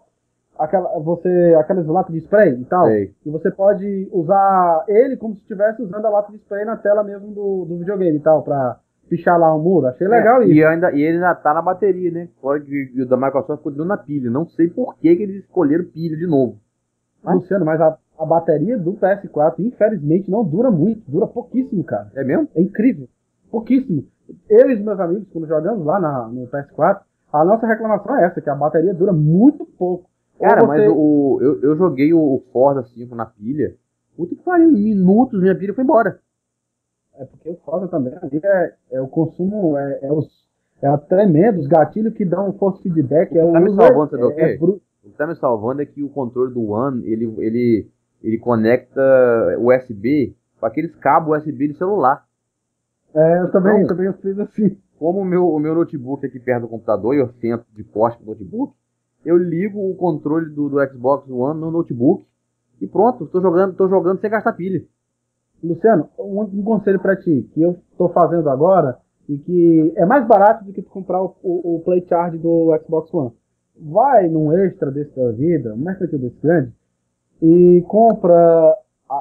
aquelas latas de spray e tal. Sei. E você pode usar ele como se estivesse usando a lata de spray na tela mesmo do videogame e tal, pra pichar lá o muro. Achei legal isso. E ele ainda tá na bateria, né? Fora que o da Microsoft continua na pilha. Não sei por que eles escolheram pilha de novo. Luciano, mas a bateria do PS4, infelizmente, não dura muito. Dura pouquíssimo, cara. É mesmo? É incrível. Pouquíssimo. Eu e os meus amigos, quando jogamos lá no PS4, a nossa reclamação é essa, que a bateria dura muito pouco. Cara, mas eu joguei o Forza 5 na pilha. Puta que pariu, em minutos minha pilha foi embora. É porque o Forza também ali o consumo, é tremendo, os gatilhos que dão force feedback. O que tá me salvando, sabe o quê? bruto. O que tá me salvando é que o controle do One, ele conecta USB com aqueles cabos USB de celular. Eu também fiz assim. Como o meu notebook aqui perto do computador, e eu sento de poste pro notebook, eu ligo o controle do Xbox One no notebook e pronto, tô jogando sem gastar pilha. Luciano, um conselho pra ti, que eu tô fazendo agora, e que é mais barato do que tu comprar o Play Charge do Xbox One. Vai num extra desse da vida, um mercantil desse grande, e compra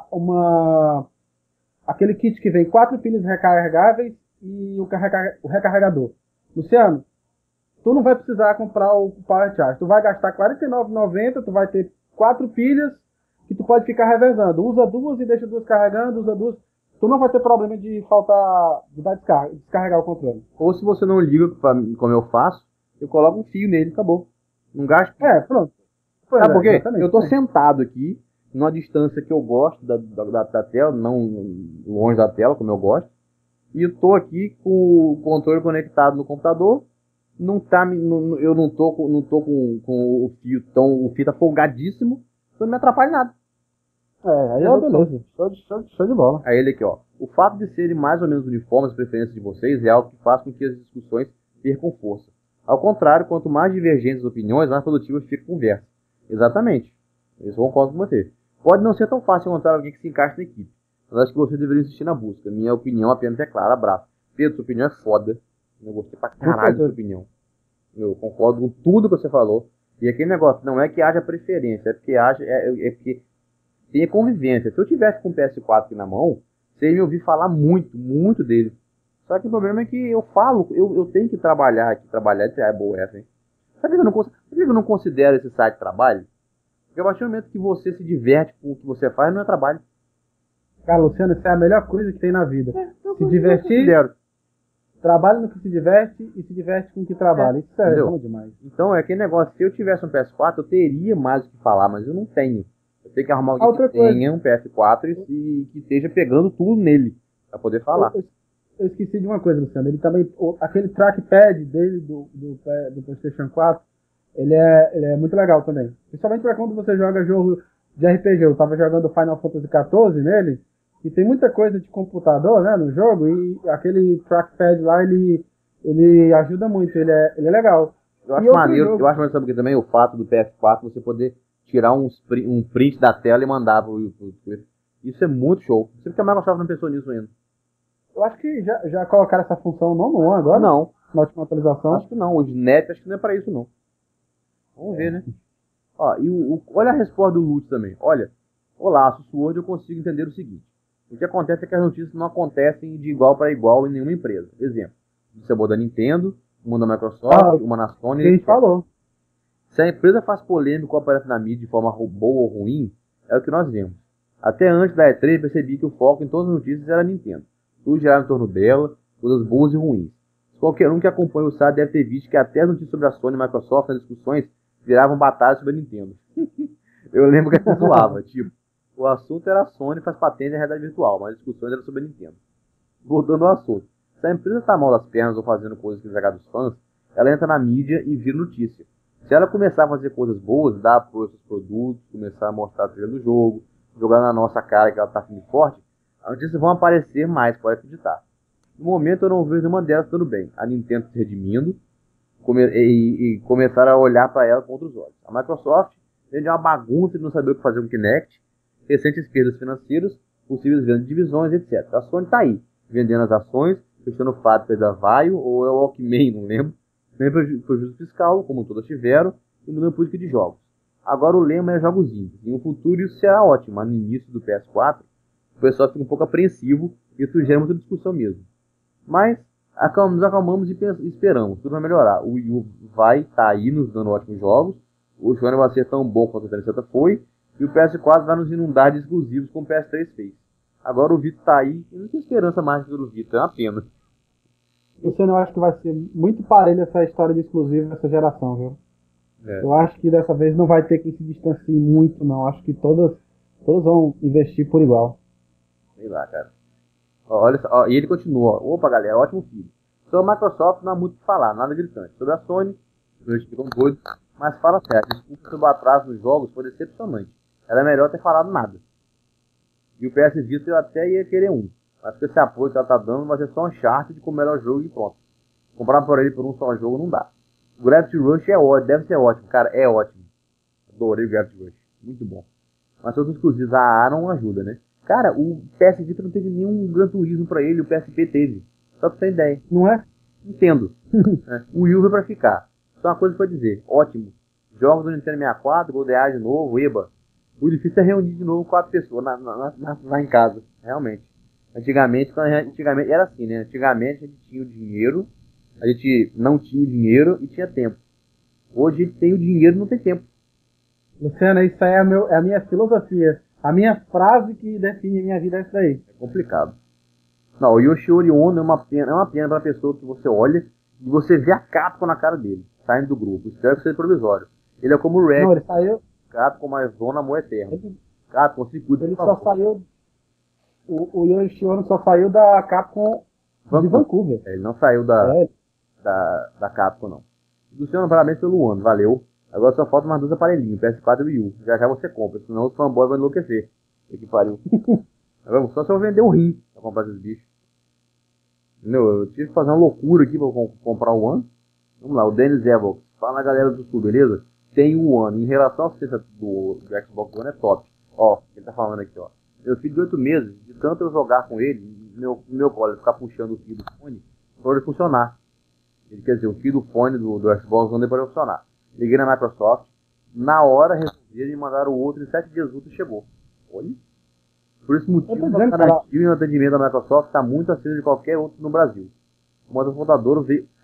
aquele kit que vem 4 pilhas recarregáveis e o recarregador. Luciano, tu não vai precisar comprar o Power Charge. Tu vai gastar R$ 49,90, tu vai ter 4 pilhas que tu pode ficar revezando. Usa duas e deixa duas carregando, usa duas. Tu não vai ter problema de dar descarregar o controle. Ou se você não liga, como eu faço, eu coloco um fio nele, acabou. Não gasto. Pronto. Sabe por quê? Eu tô sentado aqui, numa distância que eu gosto da tela, não longe da tela, como eu gosto. E eu tô aqui com o controle conectado no computador. Eu não tô com o fio o fio tá folgadíssimo, então não me atrapalha nada. Aí beleza. Show de bola. Aí ele aqui, ó. O fato de serem mais ou menos uniformes as preferências de vocês é algo que faz com que as discussões percam força. Ao contrário, quanto mais divergentes as opiniões, mais produtivas fica a conversa. Exatamente. Eu concordo com você. Pode não ser tão fácil encontrar alguém que se encaixe na equipe, mas acho que você deveria insistir na busca. Minha opinião apenas é clara. Abraço. Pedro, sua opinião é foda. Eu gostei pra caralho da sua opinião. Eu concordo com tudo que você falou. E aquele negócio, não é que haja preferência, é porque tem convivência. Se eu tivesse com o PS4 aqui na mão, você ia me ouvir falar muito, muito dele. Só que o problema é que eu tenho que trabalhar aqui. Trabalhar é boa essa, hein? Sabe por que eu não considero esse site trabalho? Porque a partir do momento que você se diverte com o que você faz, não é trabalho. Cara, Luciano, isso é a melhor coisa que tem na vida. Se Eu divertir, considero. trabalha no que se diverte e se diverte com o que trabalha. Isso é bom demais. Então é aquele negócio, se eu tivesse um PS4, eu teria mais o que falar, mas eu não tenho. Eu tenho que arrumar alguém que tenha um PS4 e que esteja pegando tudo nele, pra poder falar. Eu esqueci de uma coisa, Luciano. Ele também, aquele trackpad dele do PlayStation 4, ele é muito legal também. Principalmente para quando você joga jogo de RPG. Eu tava jogando Final Fantasy XIV nele, e tem muita coisa de computador, né, no jogo, e aquele trackpad lá, ele ajuda muito, ele é legal. Eu acho maneiro, sabe o que também? O fato do PS4 você poder tirar um print da tela e mandar pro YouTube. Isso é muito show. Não sei porque a Microsoft não pensou nisso ainda. Eu acho que já colocaram essa função no One agora? Não. Na última atualização? Acho que não. O Snap acho que não é pra isso, não. Vamos ver, né? Ó, olha a resposta do Lutz também. Olha, olá, Sword, eu consigo entender o seguinte. O que acontece é que as notícias não acontecem de igual para igual em nenhuma empresa. Exemplo, você é da Nintendo, uma da Microsoft, uma na Sony. Quem falou? Se a empresa faz polêmica ou aparece na mídia de forma boa ou ruim, é o que nós vemos. Até antes da E3 percebi que o foco em todas as notícias era a Nintendo. Tudo girava em torno dela, coisas boas e ruins. Qualquer um que acompanha o site deve ter visto que até as notícias sobre a Sony e a Microsoft nas discussões viravam batalhas sobre a Nintendo. Eu lembro que a gente zoava, tipo, o assunto era a Sony faz patente em realidade virtual, mas as discussões eram sobre a Nintendo. Voltando ao assunto. Se a empresa tá mal das pernas ou fazendo coisas que desagraram os fãs, ela entra na mídia e vira notícia. Se ela começar a fazer coisas boas, dar apoio aos seus produtos, começar a mostrar a trilha do jogo, jogar na nossa cara que ela tá firme e forte, as notícias vão aparecer mais, pode acreditar. No momento eu não vejo nenhuma delas dando bem. A Nintendo se redimindo e começar a olhar para ela com outros olhos. A Microsoft vende uma bagunça de não saber o que fazer com o Kinect, recentes perdas financeiras, possíveis vendas de divisões, etc. A Sony tá aí, vendendo as ações, fechando fábrica da Vaio ou é o Walkman, não lembro. Nem prejuízo fiscal, como todas tiveram, e mudando política de jogos. Agora o lema é jogos indies. Em um futuro isso será ótimo, mas no início do PS4 o pessoal fica um pouco apreensivo e isso gera muita discussão mesmo. Mas nos acalmamos e esperamos, tudo vai melhorar. O Wii U vai estar aí nos dando ótimos jogos, o Sony vai ser tão bom quanto o 360 foi, e o PS4 vai nos inundar de exclusivos como o PS3 fez. Agora o Vita tá aí, e não tem esperança mais pelo Vita, é uma pena. Eu acho que vai ser muito parelho essa história de exclusivo nessa geração, viu? É. Eu acho que dessa vez não vai ter quem se distancie muito, não. Acho que todos vão investir por igual. Sei lá, cara. Olha só, e ele continua, ó. Opa, galera, ótimo filho. Sobre a Microsoft não há muito o que falar, nada gritante. Sobre a Sony, eles ficam doidos, mas fala sério, a desculpa sobre o atraso nos jogos foi decepcionante. Era melhor ter falado nada. E o PS Vita eu até ia querer um, mas com esse apoio que ela tá dando vai ser só um chart de como era o jogo e pronto. Comprar por ele por um só jogo não dá. O Gravity Rush é ótimo, deve ser ótimo, cara, é ótimo. Adorei o Gravity Rush, muito bom. Mas todos os exclusivos, a A não ajuda, né? Cara, o PS Vita não teve nenhum Gran Turismo pra ele, o PSP teve. Só pra você ter ideia. Não é? Entendo. O Wii U veio pra ficar. Só uma coisa pra dizer, ótimo. Jogos do Nintendo 64, GoldenEye de novo, EBA. O difícil é reunir de novo 4 pessoas lá em casa, realmente. Antigamente era assim, né? Antigamente a gente tinha o dinheiro, a gente não tinha o dinheiro e tinha tempo. Hoje a gente tem o dinheiro e não tem tempo. Luciano, isso aí é a minha filosofia. A minha frase que define a minha vida é isso daí. É complicado. Não, o Yoshiori Ono é uma pena pra pessoa que você olha e você vê a Capcom na cara dele, saindo do grupo. Espero que seja provisório. Ele é como o Red. Não, ele saiu. Capcom mais zona amor eterno. Capcom, se cuida, Ele por só favor. saiu. O Yoshi Ono só saiu da Capcom de Vancouver. Ele não saiu da Capcom, não. Luciano, parabéns pelo ano, valeu. Agora só falta mais 2 aparelhinhos, PS4 e Wii U. Já já você compra, senão os fanboys vão enlouquecer. Que pariu. Só se eu vender um rim pra comprar esses bichos. Entendeu? Eu tive que fazer uma loucura aqui pra comprar o One. Vamos lá, o Dennis Evox. Fala galera do Sul, beleza? Tem o One. Em relação à assistência do Xbox One é top. Ó, ele tá falando aqui, ó. Meu filho de 8 meses, de tanto eu jogar com ele, meu colo, ficar puxando o fio do fone, pra ele funcionar. Ele quer dizer, o fio do fone do Xbox One depois vai funcionar. Liguei na Microsoft, na hora resolveram e mandaram o outro, em 7 dias úteis chegou. Olha. Por esse motivo, a garantia e o atendimento da Microsoft está muito acima de qualquer outro no Brasil. O montador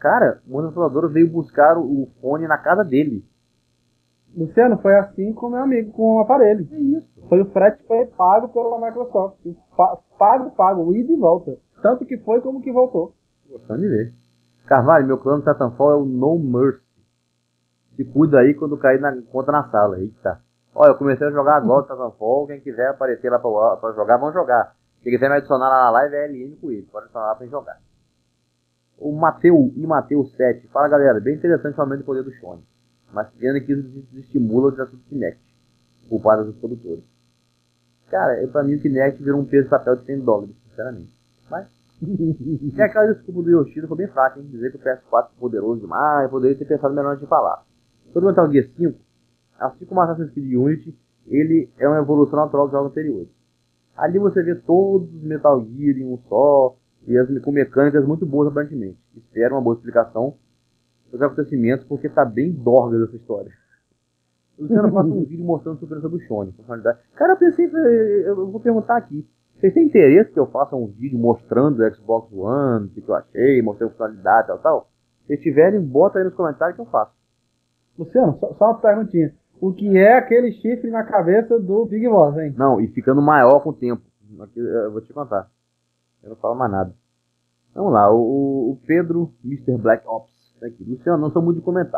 veio buscar o fone na casa dele. Luciano, foi assim com meu amigo com o aparelho. É isso. Foi o frete foi pago pela Microsoft. Pago, ida e volta. Tanto que foi como que voltou. Gostando de ver. Carvalho, meu plano de Titanfall é o No Mercy. Se cuida aí quando cair na conta na sala. Eita. Olha, eu comecei a jogar agora o Titanfall. Quem quiser aparecer lá pra jogar, vamos jogar. Quem quiser me adicionar lá na live é LN com ele. Pode adicionar lá pra gente jogar. O Mateus 7. Fala galera, bem interessante o aumento do poder do Shone. Mas pena que isso desestimula o desafio do Kinect. Culpado dos produtores. Cara, pra mim o Kinect virou um peso de papel de $100, sinceramente. Mas. E aquela desculpa do Yoshida foi bem fraca, hein? Dizer que o PS4 é poderoso demais, poderia ter pensado melhor antes de falar. Sobre o Metal Gear 5, assim como Assassin's Creed Unity, ele é uma evolução natural dos jogos anteriores. Ali você vê todos os Metal Gear em um só, e com mecânicas muito boas aparentemente. Espero uma boa explicação dos acontecimentos, porque tá bem dorga essa história. O Luciano faz um vídeo mostrando a superança do Shone, personalidade. Cara, eu pensei, eu vou perguntar aqui. Vocês têm interesse que eu faça um vídeo mostrando o Xbox One, o que eu achei, mostrando funcionalidade e tal? Se tiverem, bota aí nos comentários que eu faço. Luciano, só uma perguntinha. O que é aquele chifre na cabeça do Big Boss, hein? Não, e ficando maior com o tempo. Aqui, eu vou te contar. Eu não falo mais nada. Vamos lá, o Pedro, Mr. Black Ops, tá aqui. Luciano, não sou muito de comentar.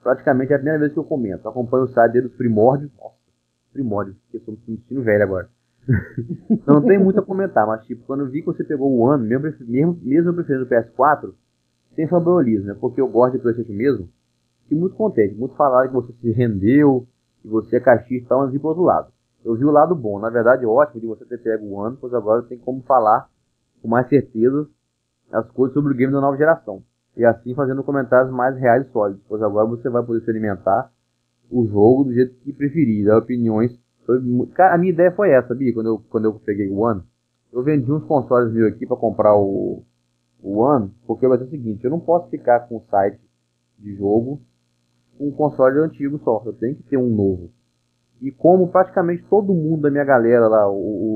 praticamente é a primeira vez que eu comento. Eu acompanho o site dele dos primórdios. Nossa, primórdios, porque eu estou me sentindo velho agora. Não tem muito a comentar, mas tipo, quando eu vi que você pegou o ano, mesmo eu preferindo o PS4, sem favorismo, né? Porque eu gosto de PlayStation mesmo. Fiquei muito contente. Muitos falaram que você se rendeu, que você é caixista e tal, mas vi pro outro lado. Eu vi o lado bom. Na verdade, é ótimo de você ter pego o ano, pois agora tem como falar com mais certeza as coisas sobre o game da nova geração. E assim fazendo comentários mais reais e sólidos, pois agora você vai poder experimentar o jogo do jeito que preferir, dar opiniões sobre... Cara, a minha ideia foi essa, sabia? Quando eu peguei o One, eu vendi uns consoles meus aqui para comprar o One, porque vai ser o seguinte, eu não posso ficar com o site de jogo com um console antigo só, eu tenho que ter um novo. E como praticamente todo mundo da minha galera lá,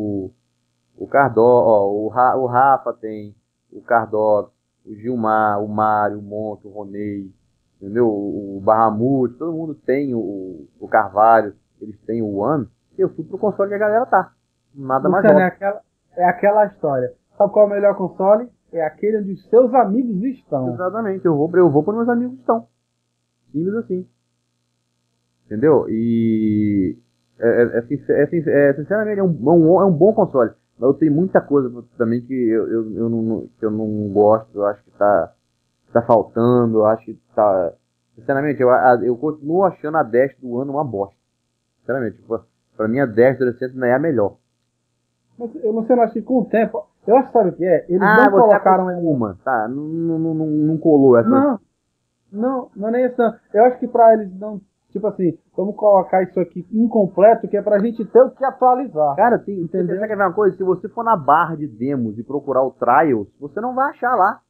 o Cardó, ó, o Rafa tem, o Cardó, o Gilmar, o Mário, o Monto, o Ronei, entendeu? O Bahamut, todo mundo tem o Carvalho, eles têm o One. Eu fui pro console que a galera tá. Nada mais Luciano, óbvio. é aquela história. Sabe qual é o melhor console? É aquele onde os seus amigos estão. Exatamente, eu vou quando meus amigos estão. Simples assim. Entendeu? E sinceramente é um bom console. Mas eu tenho muita coisa também que que eu não gosto, eu acho que tá faltando, eu acho que tá. Sinceramente, eu continuo achando a Dash do ano uma bosta. Sinceramente, tipo, pra mim a Dash adolescente não é a melhor. Mas eu não sei, eu acho que com o tempo. Eu acho que sabe o que é? Eles Ah, não você colocaram. acostuma, tá? Não colou essa. Não é nem isso, não. Eu acho que pra eles não. Tipo assim, vamos colocar isso aqui incompleto, que é pra gente ter o que atualizar. Cara, Entendeu? você quer ver uma coisa? Se você for na barra de demos e procurar o Trials, você não vai achar lá.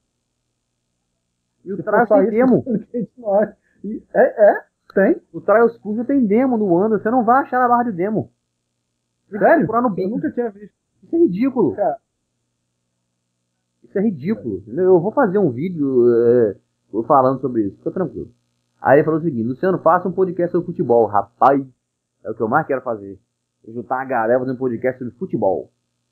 E o Se for Trials só tem isso, demo. a gente não acha. Tem. O Trials Fusion tem demo no Wanda, você não vai achar na barra de demo. Tem que Sério? procurar no Eu Bing. nunca tinha visto. Isso é ridículo. Cara, Isso é ridículo. Eu vou fazer um vídeo falando sobre isso. Fica tranquilo. Aí ele falou o seguinte: Luciano, faça um podcast sobre futebol. Rapaz, é o que eu mais quero fazer. Eu juntar a galera fazer um podcast sobre futebol.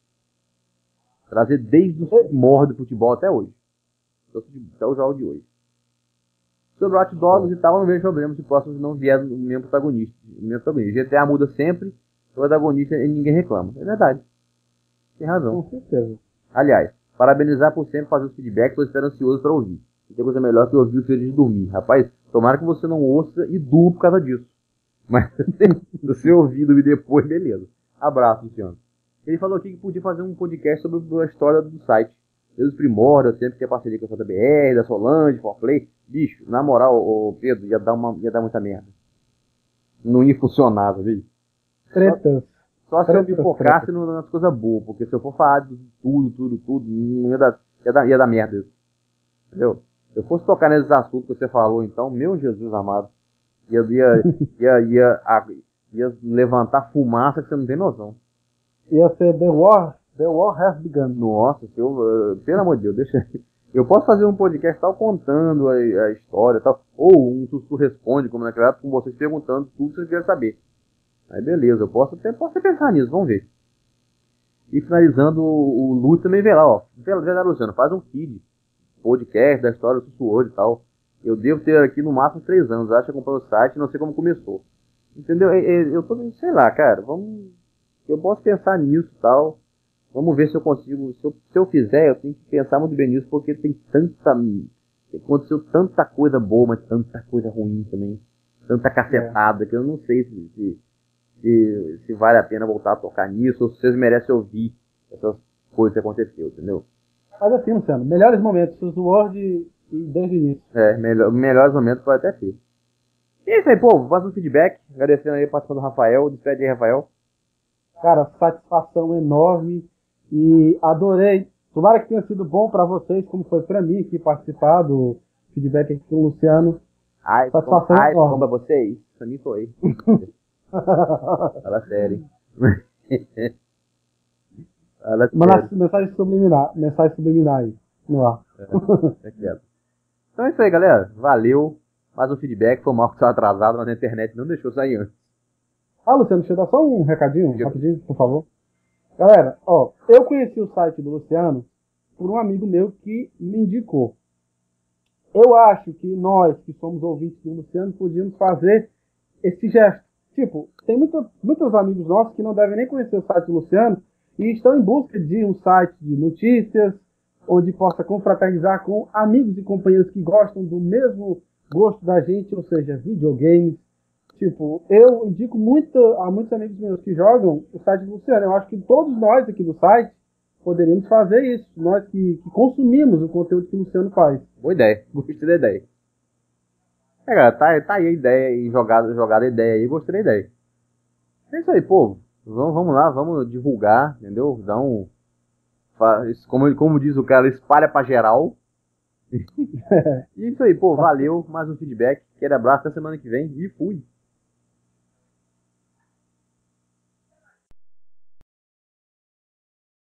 Trazer desde o primórdio do futebol até hoje. Até o jogo de hoje. Sobre Hot Dogs e tal, eu não vejo problema se o próximo não vier o mesmo protagonista. GTA muda sempre, o protagonista e ninguém reclama. É verdade. Tem razão. com certeza. Aliás, parabenizar por sempre fazer os feedbacks, estou esperando ansioso para ouvir. Não tem coisa melhor que ouvir o filho de dormir. Rapaz, tomara que você não ouça e durma por causa disso. Mas se você ouvir e dormir depois, beleza. Abraço, Luciano. Ele falou aqui que podia fazer um podcast sobre a história do site. Desde os primórdios, sempre tem parceria com a JBR, da Solange, Forplay. Bicho, na moral, ô Pedro, ia dar muita merda. Não ia funcionar, sabe? Tretas. Só se eu me focasse nas coisas boas, porque se eu for falar de tudo, não ia dar merda isso. Entendeu? Se eu fosse tocar nesses assuntos que você falou, então, meu Jesus amado, ia levantar fumaça que você não tem noção. Ia ser The War Has Begun. Nossa, pelo amor de Deus, deixa. Eu posso fazer um podcast tal contando a história tal, ou um Sussu Responde, como naquela época, com vocês perguntando tudo que vocês querem saber. Aí beleza, eu posso até pensar nisso, vamos ver. E finalizando, o Lúcio também vê lá, ó. Vê lá, Luciano, faz um feed, podcast da história do Sussu hoje e tal. Eu devo ter aqui no máximo 3 anos, acho que acompanho o site, não sei como começou. Entendeu? Eu tô, sei lá, cara, eu posso pensar nisso e tal. Vamos ver se eu consigo. Se eu fizer, eu tenho que pensar muito bem nisso, porque aconteceu tanta coisa boa, mas tanta coisa ruim também. Tanta cacetada, que eu não sei se vale a pena voltar a tocar nisso, ou se vocês merecem ouvir essas coisas que aconteceu, entendeu? Mas assim, Luciano, melhores momentos, os Word e desde o início. Melhores momentos pode até ser. E é isso aí, povo. Faça um feedback. Agradecendo aí a participação do Rafael. Despede aí, Rafael. Cara, satisfação enorme e adorei. Tomara que tenha sido bom para vocês, como foi para mim aqui participar do feedback aqui com o Luciano. Satisfação enorme. Pra vocês? Pra mim foi. Fala sério. Fala sério. Mensagem subliminar aí, no ar. Tá quieto. Então é isso aí, galera. Valeu. Mais um feedback. Foi mal que estava atrasado, mas a internet não deixou sair antes. Luciano, deixa eu dar só um recadinho, rapidinho, por favor. Galera, ó, eu conheci o site do Luciano por um amigo meu que me indicou. eu acho que nós, que somos ouvintes do Luciano, podíamos fazer esse gesto. Tipo, tem muitos amigos nossos que não devem nem conhecer o site do Luciano e estão em busca de um site de notícias, onde possa confraternizar com amigos e companheiros que gostam do mesmo gosto da gente, ou seja, videogames. Tipo, eu indico muito a muitos amigos meus que jogam o site do Luciano. Eu acho que todos nós aqui do site poderíamos fazer isso. Nós que consumimos o conteúdo que o Luciano faz. Boa ideia. Gostei da ideia. Cara, tá aí a ideia e jogada a ideia aí. Gostei da ideia. É isso aí, povo. Vamos lá, vamos divulgar, entendeu? Dá um... Como diz o cara, espalha pra geral. E isso aí, pô, valeu. Mais um feedback. Aquele abraço, até semana que vem. E fui.